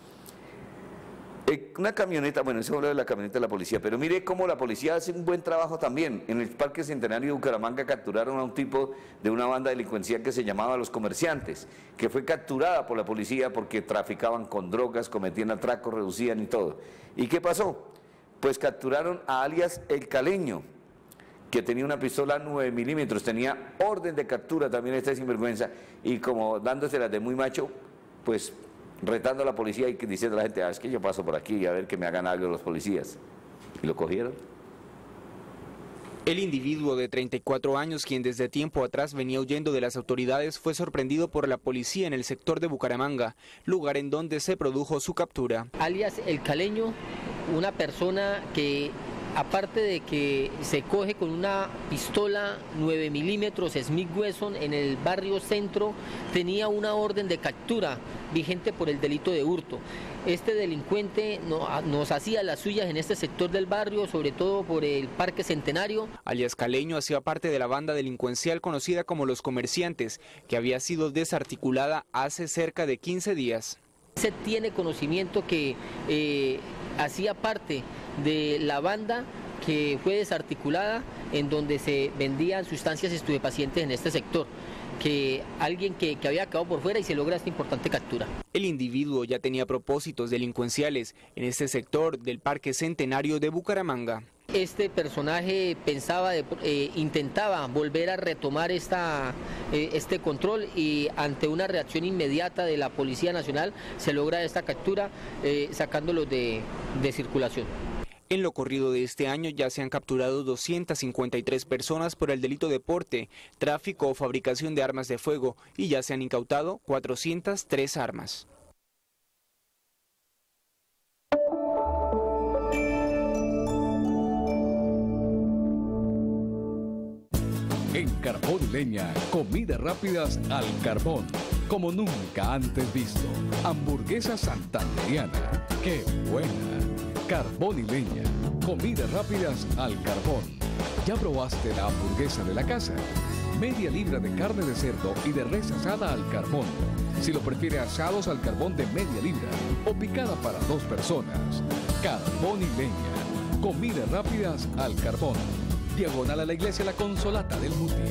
Una camioneta, bueno, eso habla de la camioneta de la policía, pero mire cómo la policía hace un buen trabajo también. En el Parque Centenario de Bucaramanga capturaron a un tipo de una banda delincuencial que se llamaba Los Comerciantes, que fue capturada por la policía porque traficaban con drogas, cometían atracos, reducían y todo. ¿Y qué pasó? Pues capturaron a alias El Caleño, que tenía una pistola 9 milímetros, tenía orden de captura también este sinvergüenza, y como dándoselas de muy macho, pues retando a la policía y diciendo a la gente, es que yo paso por aquí a ver que me hagan algo los policías. Y lo cogieron. El individuo de 34 años, quien desde tiempo atrás venía huyendo de las autoridades, fue sorprendido por la policía en el sector de Bucaramanga, lugar en donde se produjo su captura. Alias El Caleño, una persona que, aparte de que se coge con una pistola 9 milímetros Smith Wesson en el barrio Centro, tenía una orden de captura vigente por el delito de hurto. Este delincuente nos hacía las suyas en este sector del barrio, sobre todo por el Parque Centenario. Alias Caleño hacía parte de la banda delincuencial conocida como Los Comerciantes, que había sido desarticulada hace cerca de 15 días. Se tiene conocimiento que hacía parte de la banda que fue desarticulada, en donde se vendían sustancias estupefacientes en este sector, que alguien que había quedado por fuera, y se logra esta importante captura. El individuo ya tenía propósitos delincuenciales en este sector del Parque Centenario de Bucaramanga. Este personaje intentaba volver a retomar este control, y ante una reacción inmediata de la Policía Nacional se logra esta captura, sacándolo de circulación. En lo corrido de este año ya se han capturado 253 personas por el delito de porte, tráfico o fabricación de armas de fuego, y ya se han incautado 403 armas. En Carbón y Leña, comidas rápidas al carbón, como nunca antes visto. Hamburguesa santanderiana, ¡qué buena! Carbón y Leña, comidas rápidas al carbón. ¿Ya probaste la hamburguesa de la casa? Media libra de carne de cerdo y de res asada al carbón. Si lo prefiere, asados al carbón de media libra o picada para 2 personas. Carbón y Leña, comidas rápidas al carbón. Diagonal a la iglesia La Consolata del Mutis.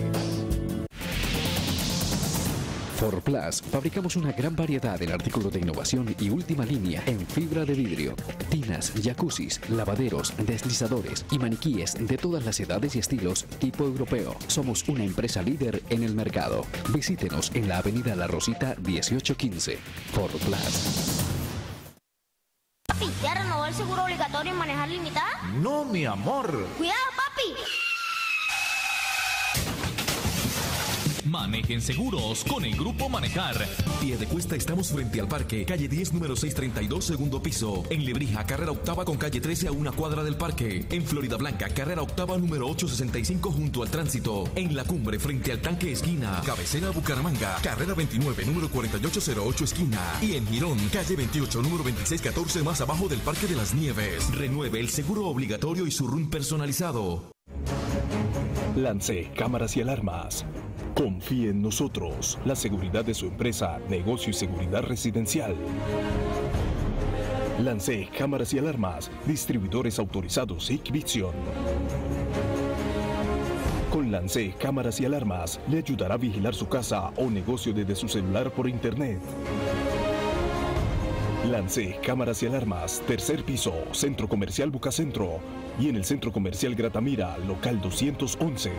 Forplas, fabricamos una gran variedad en artículos de innovación y última línea en fibra de vidrio. Tinas, jacuzzis, lavaderos, deslizadores y maniquíes de todas las edades y estilos tipo europeo. Somos una empresa líder en el mercado. Visítenos en la avenida La Rosita 1815. Forplas. Papi, ¿ya renovó el seguro obligatorio en manejar limitada? No, mi amor. ¡Cuidado, papi! Manejen seguros con el Grupo Manejar. Piedecuesta, estamos frente al parque, calle 10, número 632, segundo piso. En Lebrija, carrera octava con calle 13 a 1 cuadra del parque. En Florida Blanca, carrera octava número 865 junto al tránsito. En La Cumbre, frente al tanque esquina. Cabecera Bucaramanga, carrera 29, número 4808 esquina. Y en Girón, calle 28, número 2614 más abajo del Parque de las Nieves. Renueve el seguro obligatorio y su RUN personalizado. Lance cámaras y alarmas. Confíe en nosotros, la seguridad de su empresa, negocio y seguridad residencial. Lance cámaras y alarmas, distribuidores autorizados Hikvision. Con Lance cámaras y alarmas, le ayudará a vigilar su casa o negocio desde su celular por internet. Lance Cámaras y Alarmas, tercer piso, Centro Comercial Bucacentro y en el Centro Comercial Gratamira, local 211.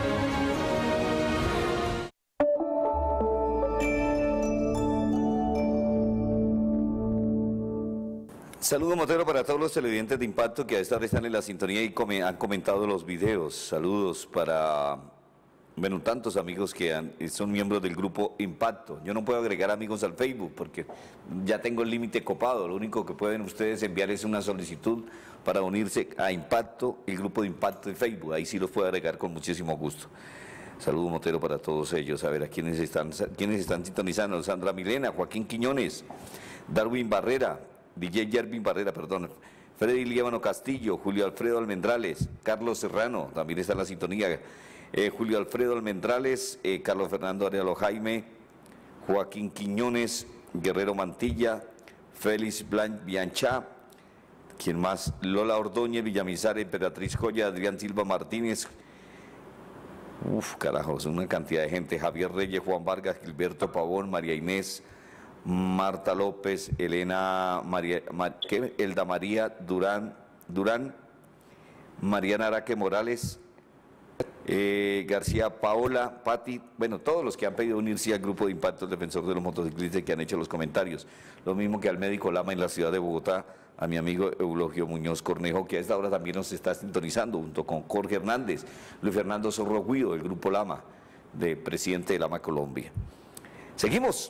Saludo Motero para todos los televidentes de Impacto que a esta hora están en la sintonía y han comentado los videos. Saludos para, bueno, tantos amigos que son miembros del grupo Impacto. Yo no puedo agregar amigos al Facebook porque ya tengo el límite copado. Lo único que pueden ustedes enviar es una solicitud para unirse a Impacto, el grupo de Impacto de Facebook. Ahí sí los puedo agregar con muchísimo gusto. Saludo Motero para todos ellos. A ver, ¿a quiénes están sintonizando? Sandra Milena, Joaquín Quiñones, Darwin Barrera, DJ Yervin Barrera, perdón, Freddy Líbano Castillo, Julio Alfredo Almendrales, Carlos Serrano, también está en la sintonía, Julio Alfredo Almendrales, Carlos Fernando Arellano Jaime, Joaquín Quiñones, Guerrero Mantilla, Félix Bianchá, ¿quién más? Lola Ordóñez, Villamizar, Emperatriz Joya, Adrián Silva Martínez, carajo, es una cantidad de gente, Javier Reyes, Juan Vargas, Gilberto Pavón, María Inés, Marta López, Elena Elda María Durán, Mariana Araque Morales, García Paola, Pati, bueno, todos los que han pedido unirse al grupo de Impacto, el defensor de los motociclistas, que han hecho los comentarios. Lo mismo que al médico Lama en la ciudad de Bogotá, a mi amigo Eulogio Muñoz Cornejo, que a esta hora también nos está sintonizando, junto con Jorge Hernández, Luis Fernando Zorro Guido, del grupo Lama, de presidente de Lama Colombia. Seguimos.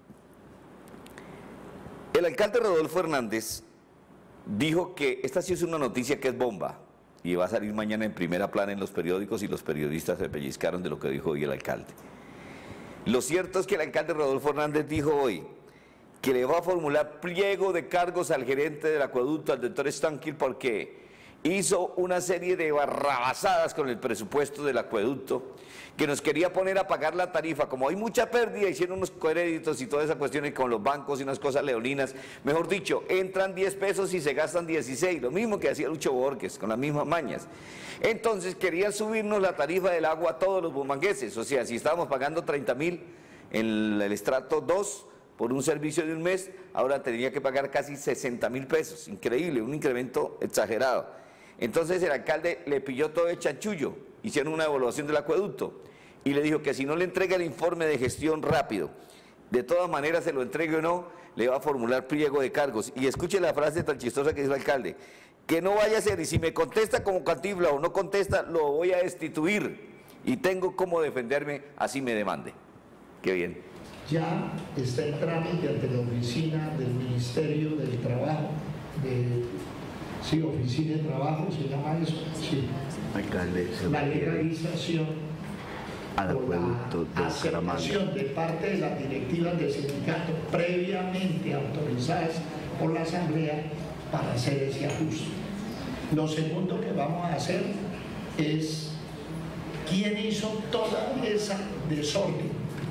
El alcalde Rodolfo Hernández dijo que esta sí es una noticia que es bomba y va a salir mañana en primera plana en los periódicos y los periodistas se pellizcaron de lo que dijo hoy el alcalde. Lo cierto es que el alcalde Rodolfo Hernández dijo hoy que le va a formular pliego de cargos al gerente del acueducto, al doctor Stankill, porque hizo una serie de barrabasadas con el presupuesto del acueducto, que nos quería poner a pagar la tarifa. Como hay mucha pérdida, hicieron unos créditos y todas esas cuestiones con los bancos y unas cosas leoninas. Mejor dicho, entran 10 pesos y se gastan 16, lo mismo que hacía Lucho Borges, con las mismas mañas. Entonces querían subirnos la tarifa del agua a todos los bumangueses, o sea, si estábamos pagando 30.000 en el estrato 2 por un servicio de un mes, ahora tendría que pagar casi 60.000 pesos, increíble, un incremento exagerado. Entonces el alcalde le pilló todo el chanchullo, hicieron una evaluación del acueducto y le dijo que si no le entrega el informe de gestión rápido, de todas maneras se lo entregue o no, le va a formular pliego de cargos. Y escuche la frase tan chistosa que dice el alcalde, que no vaya a ser, y si me contesta como Cantinflas o no contesta, lo voy a destituir y tengo cómo defenderme, así me demande. Qué bien. Ya está en trámite ante la oficina del Ministerio del Trabajo, sí, Oficina de Trabajo, se llama eso, sí. Alcalde, la legalización al acueducto de aceptación de parte de las directivas del sindicato previamente autorizadas por la Asamblea para hacer ese ajuste. Lo segundo que vamos a hacer es quién hizo toda esa desorden.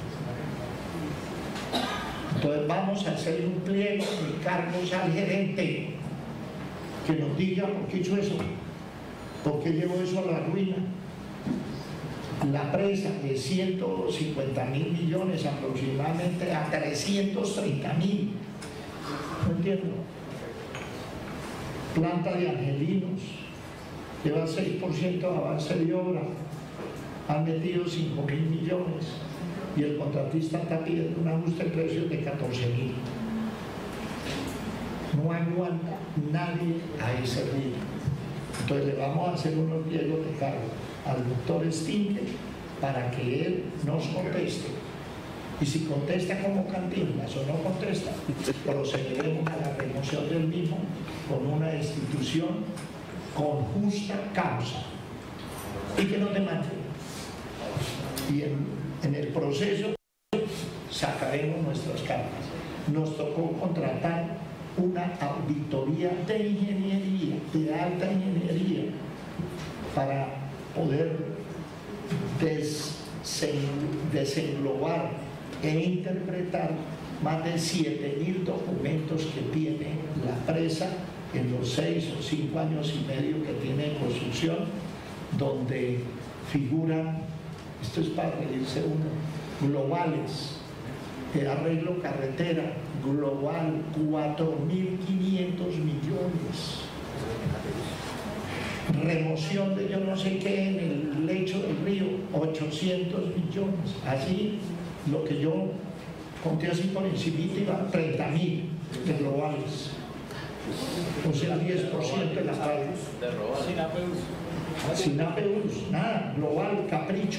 Entonces vamos a hacer un pliego de cargos al gerente que nos diga por qué hizo eso, por qué llevó eso a la ruina. La presa de 150.000 millones aproximadamente a 330.000, no entiendo. Planta de Angelinos lleva 6% de avance de obra, han metido 5.000 millones y el contratista está pidiendo un ajuste de precios de 14.000. No aguanta nadie a ese ritmo. Entonces le vamos a hacer unos pliegos de cargo al doctor Stinker para que él nos conteste. Y si contesta como Cantinflas o no contesta, procederemos a la remoción del mismo con una destitución con justa causa y que nos demande. Y en el proceso sacaremos nuestras cartas. Nos tocó contratar una auditoría de ingeniería, de alta ingeniería, para poder desenglobar e interpretar más de 7.000 documentos que tiene la presa en los 6 o 5 años y medio que tiene en construcción, donde figuran, esto es para reírse uno, globales, arreglo carretera global, 4.500 millones. Remoción de yo no sé qué en el lecho del río, 800 millones. Así, lo que yo conté así por encimita iban 30.000 de globales. O sea, 10% de la paga. Sin APUs, nada, global, capricho.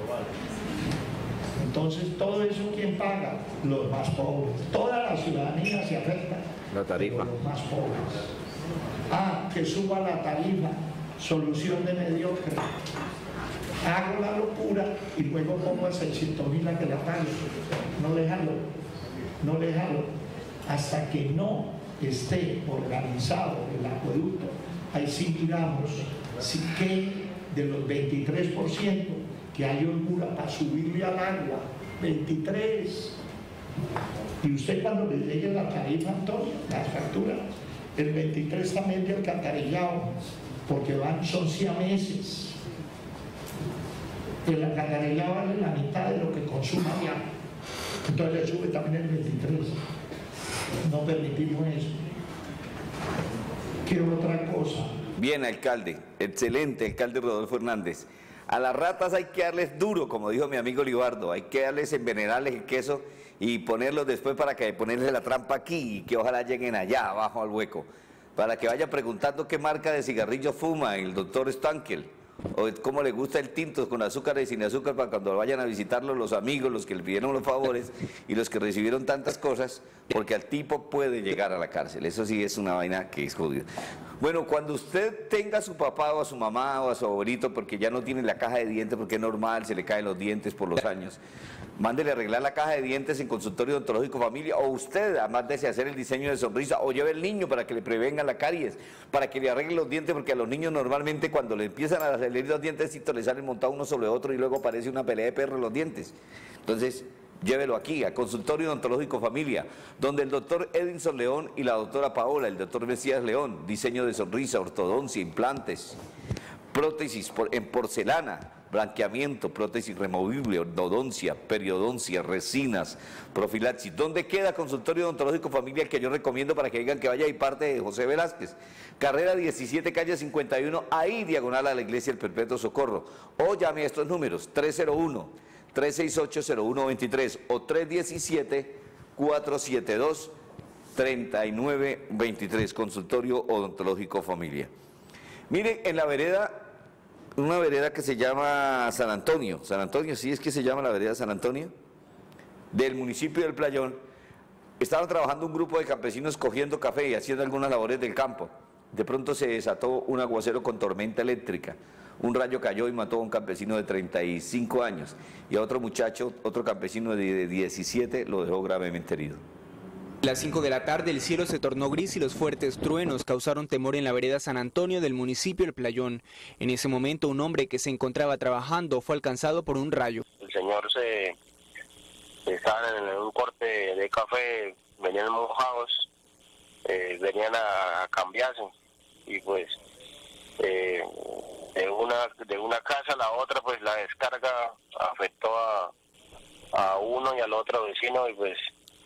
Entonces, todo eso, ¿quién paga? Los más pobres. Toda la ciudadanía se afecta. La tarifa. Los más pobres. Que suba la tarifa, solución de mediocre. Hago la locura y luego pongo a 600.000 a que la pague. No le jalo. Hasta que no esté organizado el acueducto, ahí sí miramos si que de los 23% que hay holgura para subirle al agua, 23. Y usted cuando le llegue la tarifa, Antonio, la factura, el 23 también de alcantarillado, porque son siameses. El alcantarillado vale la mitad de lo que consuma de agua. Entonces le sube también el 23. No permitimos eso. ¿Qué otra cosa? Bien, alcalde. Excelente, alcalde Rodolfo Hernández. A las ratas hay que darles duro, como dijo mi amigo Libardo. Hay que darles, envenenarles el queso y ponerlos después para que ponerles la trampa aquí y que ojalá lleguen allá abajo al hueco. Para que vayan preguntando qué marca de cigarrillo fuma el doctor Stankel. O cómo le gusta el tinto con azúcar y sin azúcar para cuando vayan a visitarlo los amigos, los que le pidieron los favores y los que recibieron tantas cosas, porque al tipo puede llegar a la cárcel. Eso sí es una vaina que es jodida. Bueno, cuando usted tenga a su papá o a su mamá o a su abuelito, porque ya no tiene la caja de dientes, porque es normal, se le caen los dientes por los años, mándele a arreglar la caja de dientes en consultorio odontológico familia, o usted, además de hacer el diseño de sonrisa, o lleve al niño para que le prevengan la caries, para que le arregle los dientes, porque a los niños normalmente cuando le empiezan a salir los dientecitos les salen montados uno sobre otro y luego aparece una pelea de perros los dientes. Entonces, llévelo aquí, a Consultorio Odontológico Familia, donde el doctor Edinson León y la doctora Paola, el doctor Mesías León, diseño de sonrisa, ortodoncia, implantes, prótesis en porcelana, blanqueamiento, prótesis removible, ortodoncia, periodoncia, resinas, profilaxis. ¿Dónde queda Consultorio Odontológico Familia que yo recomiendo para que digan que vaya ahí parte de José Velázquez? Carrera 17, calle 51, ahí diagonal a la Iglesia del Perpetuo Socorro. O llame a estos números, 301-368-0123 o 317-472-3923, Consultorio Odontológico Familia. Miren, en la vereda, una vereda que se llama San Antonio, sí es que se llama la vereda San Antonio, del municipio del Playón, estaban trabajando un grupo de campesinos cogiendo café y haciendo algunas labores del campo. De pronto se desató un aguacero con tormenta eléctrica. Un rayo cayó y mató a un campesino de 35 años y a otro muchacho, otro campesino de 17, lo dejó gravemente herido. A las 5 de la tarde el cielo se tornó gris y los fuertes truenos causaron temor en la vereda San Antonio del municipio El Playón. En ese momento un hombre que se encontraba trabajando fue alcanzado por un rayo. El señor estaban en un corte de café, venían mojados, venían a cambiarse y pues de una casa a la otra pues la descarga afectó a uno y al otro vecino y pues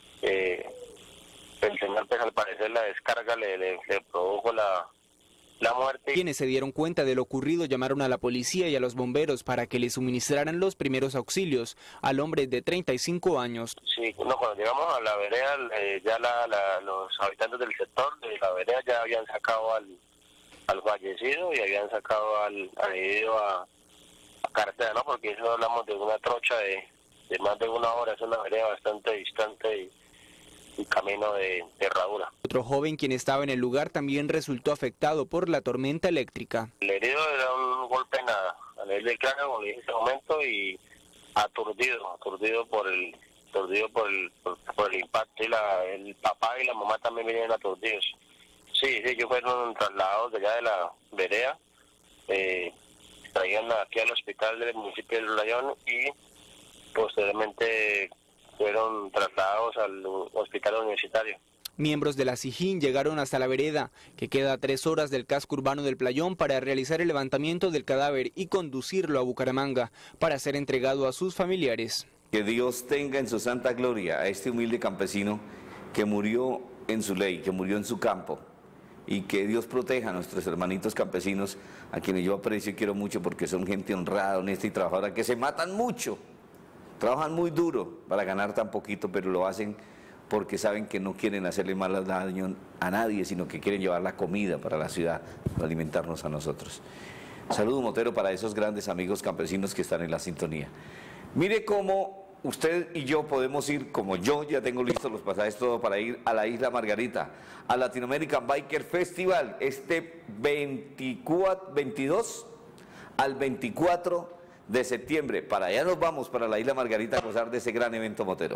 el señor pues al parecer la descarga le produjo la muerte. Quienes se dieron cuenta de lo ocurrido llamaron a la policía y a los bomberos para que le suministraran los primeros auxilios al hombre de 35 años. Sí, cuando llegamos a la vereda, ya los habitantes del sector de la vereda ya habían sacado al fallecido y habían sacado al herido a carretera, ¿no? Porque eso hablamos de una trocha de más de una hora, es una vereda bastante distante y camino de herradura. Otro joven quien estaba en el lugar también resultó afectado por la tormenta eléctrica. El herido era un golpe a nivel del cráneo, como le dije en ese momento, y aturdido por el impacto, y el papá y la mamá también venían aturdidos. Sí, ellos fueron trasladados de allá de la vereda, traían aquí al hospital del municipio del Playón y posteriormente fueron trasladados al hospital universitario. Miembros de la SIJIN llegaron hasta la vereda, que queda a 3 horas del casco urbano del Playón, para realizar el levantamiento del cadáver y conducirlo a Bucaramanga para ser entregado a sus familiares. que Dios tenga en su santa gloria a este humilde campesino que murió en su ley, que murió en su campo, y que Dios proteja a nuestros hermanitos campesinos, a quienes yo aprecio y quiero mucho porque son gente honrada, honesta y trabajadora, que se matan mucho, trabajan muy duro para ganar tan poquito, pero lo hacen porque saben que no quieren hacerle mal daño a nadie, sino que quieren llevar la comida para la ciudad, para alimentarnos a nosotros. Saludo, Motero, para esos grandes amigos campesinos que están en la sintonía. Mire cómo usted y yo podemos ir, como yo ya tengo listos los pasajes todo para ir a la Isla Margarita, a Latin American Biker Festival, este 22 al 24 de septiembre. Para allá nos vamos, para la Isla Margarita, a gozar de ese gran evento motero.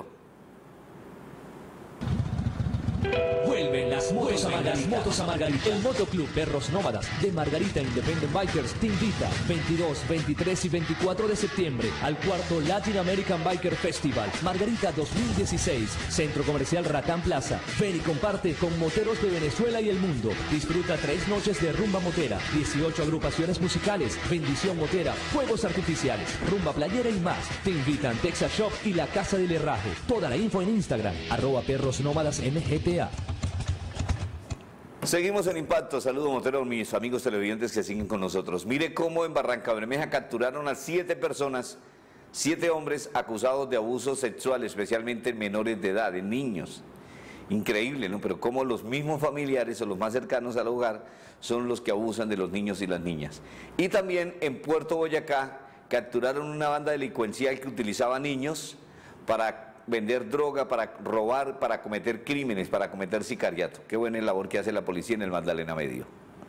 Vuelven las motos a Margarita. El Motoclub Perros Nómadas de Margarita Independent Bikers te invita 22, 23 y 24 de septiembre al cuarto Latin American Biker Festival Margarita 2016, Centro Comercial Ratán Plaza. Ven y comparte con moteros de Venezuela y el mundo. Disfruta 3 noches de rumba motera, 18 agrupaciones musicales, bendición motera, fuegos artificiales, rumba playera y más. Te invitan Texas Shop y la Casa del Herraje. Toda la info en Instagram, @perrosnómadasmgta. Seguimos en Impacto. Saludo, Motero, mis amigos televidentes que siguen con nosotros. Mire cómo en Barranca Bermeja capturaron a 7 personas, 7 hombres acusados de abuso sexual, especialmente en menores de edad, en niños. Increíble, ¿no? Pero cómo los mismos familiares o los más cercanos al hogar son los que abusan de los niños y las niñas. Y también en Puerto Boyacá capturaron una banda delincuencial que utilizaba niños para vender droga, para robar, para cometer crímenes, para cometer sicariato. Qué buena labor que hace la policía en el Magdalena Medio.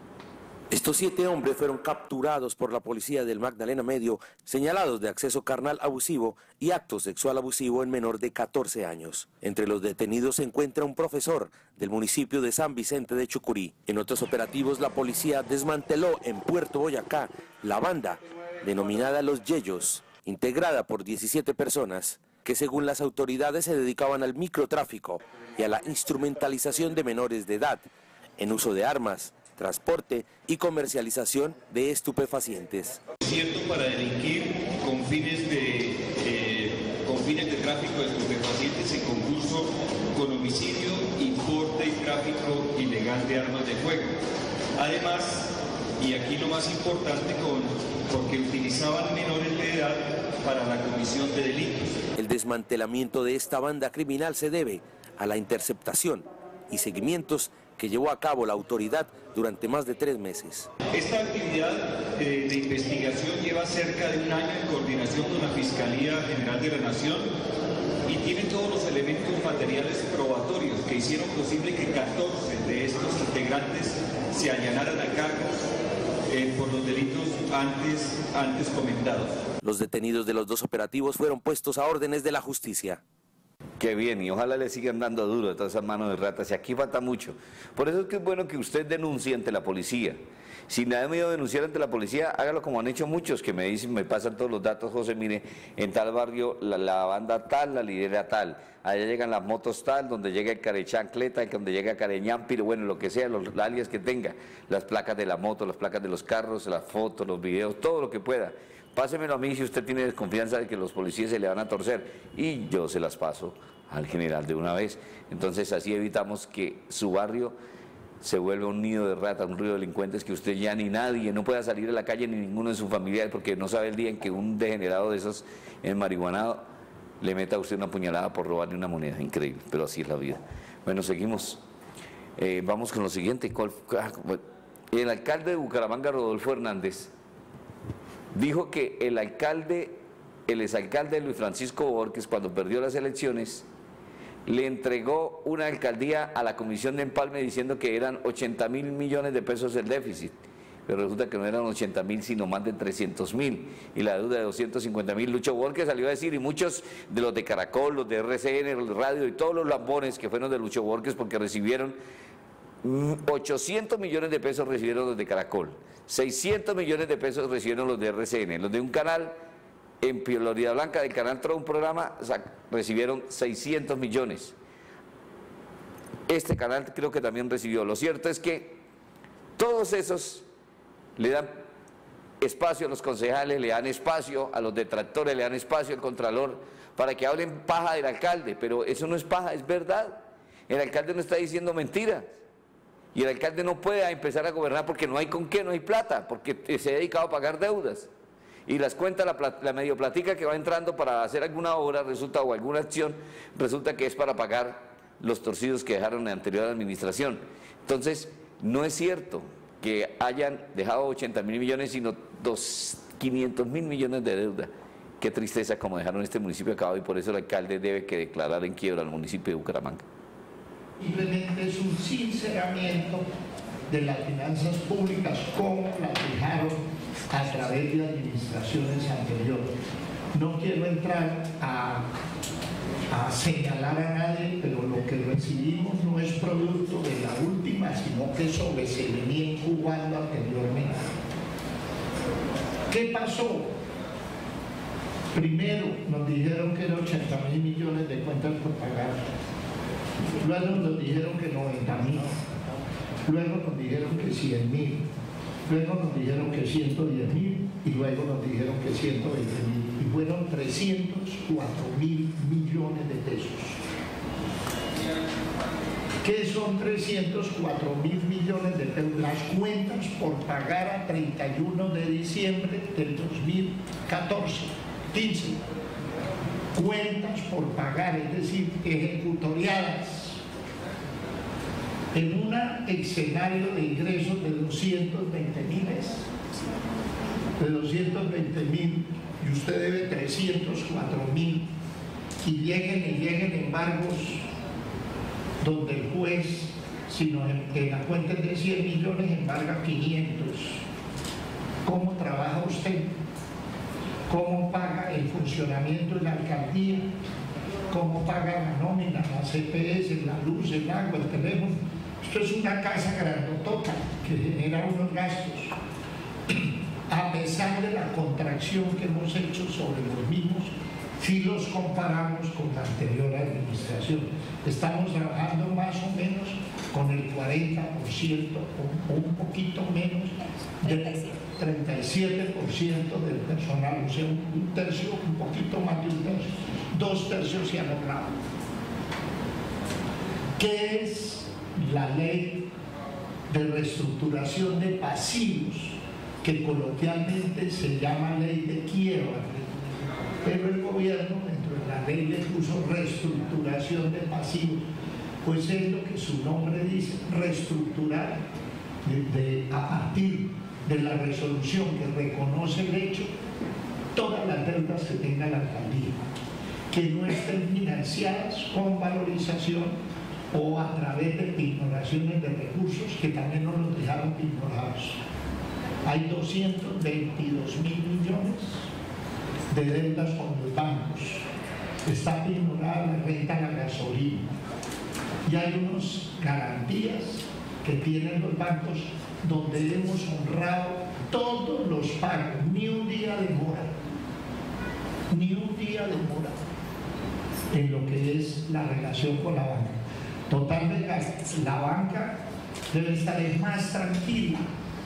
Estos 7 hombres fueron capturados por la policía del Magdalena Medio, señalados de acceso carnal abusivo y acto sexual abusivo en menor de 14 años. Entre los detenidos se encuentra un profesor del municipio de San Vicente de Chucurí. En otros operativos, la policía desmanteló en Puerto Boyacá la banda denominada Los Yeyos, integrada por 17 personas, que según las autoridades se dedicaban al microtráfico y a la instrumentalización de menores de edad, en uso de armas, transporte y comercialización de estupefacientes. Cierto, para delinquir con fines de tráfico de estupefacientes en concurso con homicidio, importe y tráfico ilegal de armas de fuego. Además, y aquí lo más importante, porque utilizaban menores de edad para la comisión de delitos. El desmantelamiento de esta banda criminal se debe a la interceptación y seguimientos que llevó a cabo la autoridad durante más de 3 meses. Esta actividad de investigación lleva cerca de un año en coordinación con la Fiscalía General de la Nación y tiene todos los elementos materiales probatorios que hicieron posible que 14 de estos integrantes se allanaran a cargos por los delitos antes comentados. Los detenidos de los 2 operativos fueron puestos a órdenes de la justicia. Qué bien, y ojalá le sigan dando duro a todas esas manos de ratas, y aquí falta mucho. Por eso es que es bueno que usted denuncie ante la policía. Si nadie me dio a denunciar ante la policía, hágalo como han hecho muchos, que me dicen, me pasan todos los datos, José, mire, en tal barrio la banda tal, la lidera tal, allá llegan las motos tal, donde llega el carechancleta, donde llega careñampiro, bueno, lo que sea, los alias que tenga, las placas de la moto, las placas de los carros, las fotos, los videos, todo lo que pueda. Pásemelo a mí si usted tiene desconfianza de que los policías se le van a torcer, y yo se las paso al general de una vez. Entonces así evitamos que su barrio se vuelva un nido de ratas, un río de delincuentes, que usted ya ni nadie, no pueda salir a la calle ni ninguno de sus familiares, porque no sabe el día en que un degenerado de esos enmarihuanado le meta a usted una puñalada por robarle una moneda. Increíble, pero así es la vida. Bueno, seguimos. Vamos con lo siguiente. El alcalde de Bucaramanga, Rodolfo Hernández, dijo que el exalcalde Luis Francisco Borges, cuando perdió las elecciones, le entregó una alcaldía a la Comisión de Empalme diciendo que eran 80.000 millones de pesos el déficit, pero resulta que no eran 80.000 sino más de 300.000, y la deuda de 250.000. Lucho Borges salió a decir, y muchos de los de Caracol, los de RCN, los de Radio y todos los lambones que fueron de Lucho Borges, porque recibieron 800 millones de pesos recibieron los de Caracol, 600 millones de pesos recibieron los de RCN, los de un canal en Florida Blanca, del canal Tro, un programa, recibieron 600 millones. Este canal creo que también recibió. Lo cierto es que todos esos le dan espacio a los concejales, le dan espacio a los detractores, le dan espacio al contralor, para que hablen paja del alcalde, pero eso no es paja, es verdad. El alcalde no está diciendo mentiras. Y el alcalde no puede empezar a gobernar porque no hay con qué, no hay plata, porque se ha dedicado a pagar deudas. Y las cuentas, la medio platica que va entrando para hacer alguna obra resulta, o alguna acción, resulta que es para pagar los torcidos que dejaron en la anterior administración. Entonces, no es cierto que hayan dejado 80.000 millones, sino 500.000 millones de deuda. Qué tristeza como dejaron este municipio acabado, y por eso el alcalde debe que declarar en quiebra al municipio de Bucaramanga. Simplemente es un sinceramiento de las finanzas públicas como las dejaron a través de administraciones anteriores. No quiero entrar a señalar a nadie, pero lo que recibimos no es producto de la última, sino que eso se venía incubando anteriormente. ¿Qué pasó? Primero nos dijeron que eran 80.000 millones de cuentas por pagar. Luego nos dijeron que 90.000, luego nos dijeron que 100.000, luego nos dijeron que 110.000 y luego nos dijeron que 120.000, y fueron 304.000 millones de pesos. ¿Qué son 304.000 millones de pesos? Las cuentas por pagar a 31 de diciembre del 2014, 15. Cuentas por pagar, es decir, ejecutoriadas, en un escenario de ingresos de 220.000, y usted debe 304.000, y lleguen embargos donde el juez, sino en la cuenta de 100 millones, embarga 500. ¿Cómo trabaja usted? ¿Cómo paga el funcionamiento de la alcaldía? ¿Cómo paga la nómina, la CPS, la luz, el agua, el teléfono? Esto es una casa grandotota que genera unos gastos. A pesar de la contracción que hemos hecho sobre los mismos, si los comparamos con la anterior administración, estamos trabajando más o menos con el 40% o un poquito menos del 37% del personal, o sea, un tercio, un poquito más de un tercio, 2 tercios se han logrado. ¿Qué es la ley de reestructuración de pasivos, que coloquialmente se llama ley de quiebra? Pero el gobierno dentro de la ley le puso reestructuración de pasivos, pues es lo que su nombre dice, reestructurar a partir de la resolución que reconoce el hecho, todas las deudas que tenga la alcaldía, que no estén financiadas con valorización o a través de pignoraciones de recursos, que también nos los dejaron pignorados. Hay 222.000 millones de deudas con los bancos, está pignorada la renta a la gasolina, y hay unas garantías que tienen los bancos donde hemos honrado todos los pagos, ni un día de mora, en lo que es la relación con la banca. Totalmente, la banca debe estar más tranquila,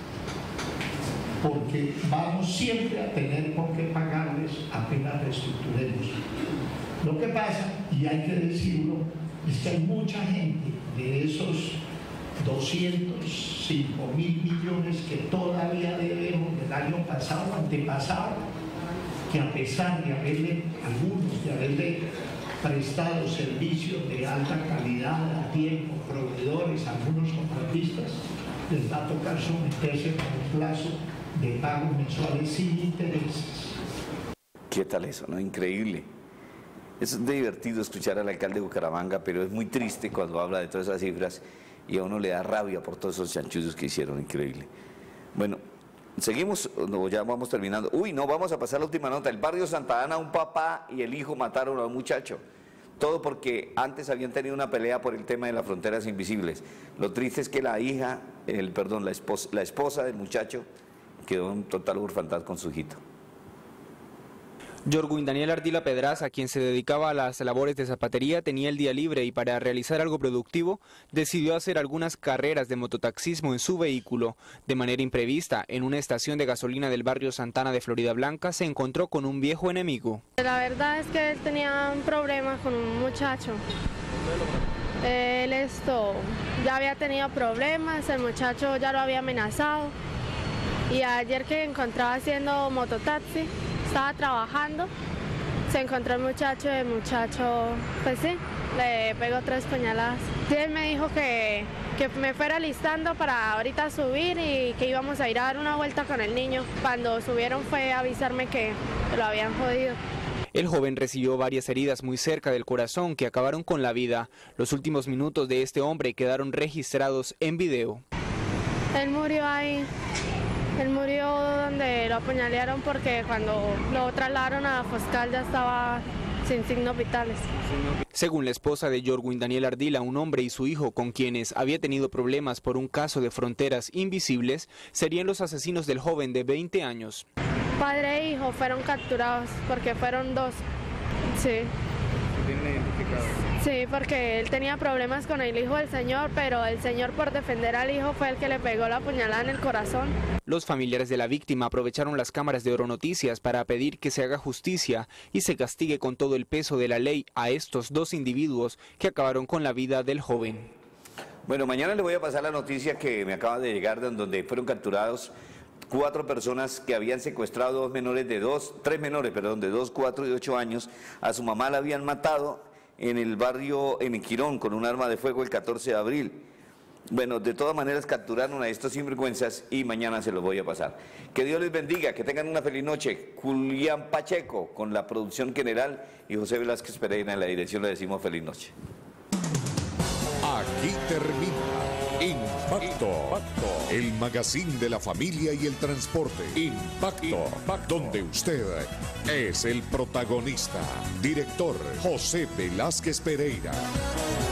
porque vamos siempre a tener por qué pagarles apenas reestructuremos. Lo que pasa, y hay que decirlo, es que hay mucha gente de esos 205.000 millones que todavía debemos del año pasado, antepasado, que a pesar de haberle, algunos de haberle prestado servicios de alta calidad a tiempo, proveedores, algunos contratistas, les va a tocar someterse a un plazo de pagos mensuales sin intereses. ¿Qué tal eso, no? Increíble. Es divertido escuchar al alcalde de Bucaramanga, pero es muy triste cuando habla de todas esas cifras y a uno le da rabia por todos esos chanchullos que hicieron. Increíble. Bueno, seguimos, no, ya vamos terminando. Uy, no, vamos a pasar la última nota. El barrio Santa Ana, un papá y el hijo mataron a un muchacho. Todo porque antes habían tenido una pelea por el tema de las fronteras invisibles. Lo triste es que la esposa del muchacho quedó en total orfandad con su hijito. Jorwin Daniel Ardila Pedraza, quien se dedicaba a las labores de zapatería, tenía el día libre y para realizar algo productivo decidió hacer algunas carreras de mototaxismo en su vehículo. De manera imprevista, en una estación de gasolina del barrio Santana de Florida Blanca, se encontró con un viejo enemigo. La verdad es que él tenía un problema con un muchacho. Él ya había tenido problemas, el muchacho ya lo había amenazado y ayer que encontraba haciendo mototaxi, estaba trabajando, se encontró el muchacho pues sí, le pegó 3 puñaladas. Sí, él me dijo que me fuera listando para ahorita subir y que íbamos a ir a dar una vuelta con el niño. Cuando subieron fue a avisarme que lo habían jodido. El joven recibió varias heridas muy cerca del corazón que acabaron con la vida. Los últimos minutos de este hombre quedaron registrados en video. Él murió ahí. Él murió donde lo apuñalearon porque cuando lo trasladaron a Foscal ya estaba sin signos vitales. Según la esposa de Jorwin Daniel Ardila, un hombre y su hijo con quienes había tenido problemas por un caso de fronteras invisibles, serían los asesinos del joven de 20 años. Padre e hijo fueron capturados porque fueron 2. Sí. ¿Tienen identificados? Sí, porque él tenía problemas con el hijo del señor, pero el señor por defender al hijo fue el que le pegó la puñalada en el corazón. Los familiares de la víctima aprovecharon las cámaras de Oro Noticias para pedir que se haga justicia y se castigue con todo el peso de la ley a estos 2 individuos que acabaron con la vida del joven. Bueno, mañana le voy a pasar la noticia que me acaba de llegar, donde fueron capturados 4 personas que habían secuestrado 3 menores, de 2, 4 y 8 años. A su mamá la habían matado en el barrio, en Quirón, con un arma de fuego el 14 de abril. Bueno, de todas maneras capturaron a estos sinvergüenzas y mañana se los voy a pasar. Que Dios les bendiga, que tengan una feliz noche. Julián Pacheco con la producción general y José Velázquez Pereira en la dirección, le decimos feliz noche. Aquí termina Impacto, el magazine de la familia y el transporte. Impacto, donde usted es el protagonista. Director José Velázquez Pereira.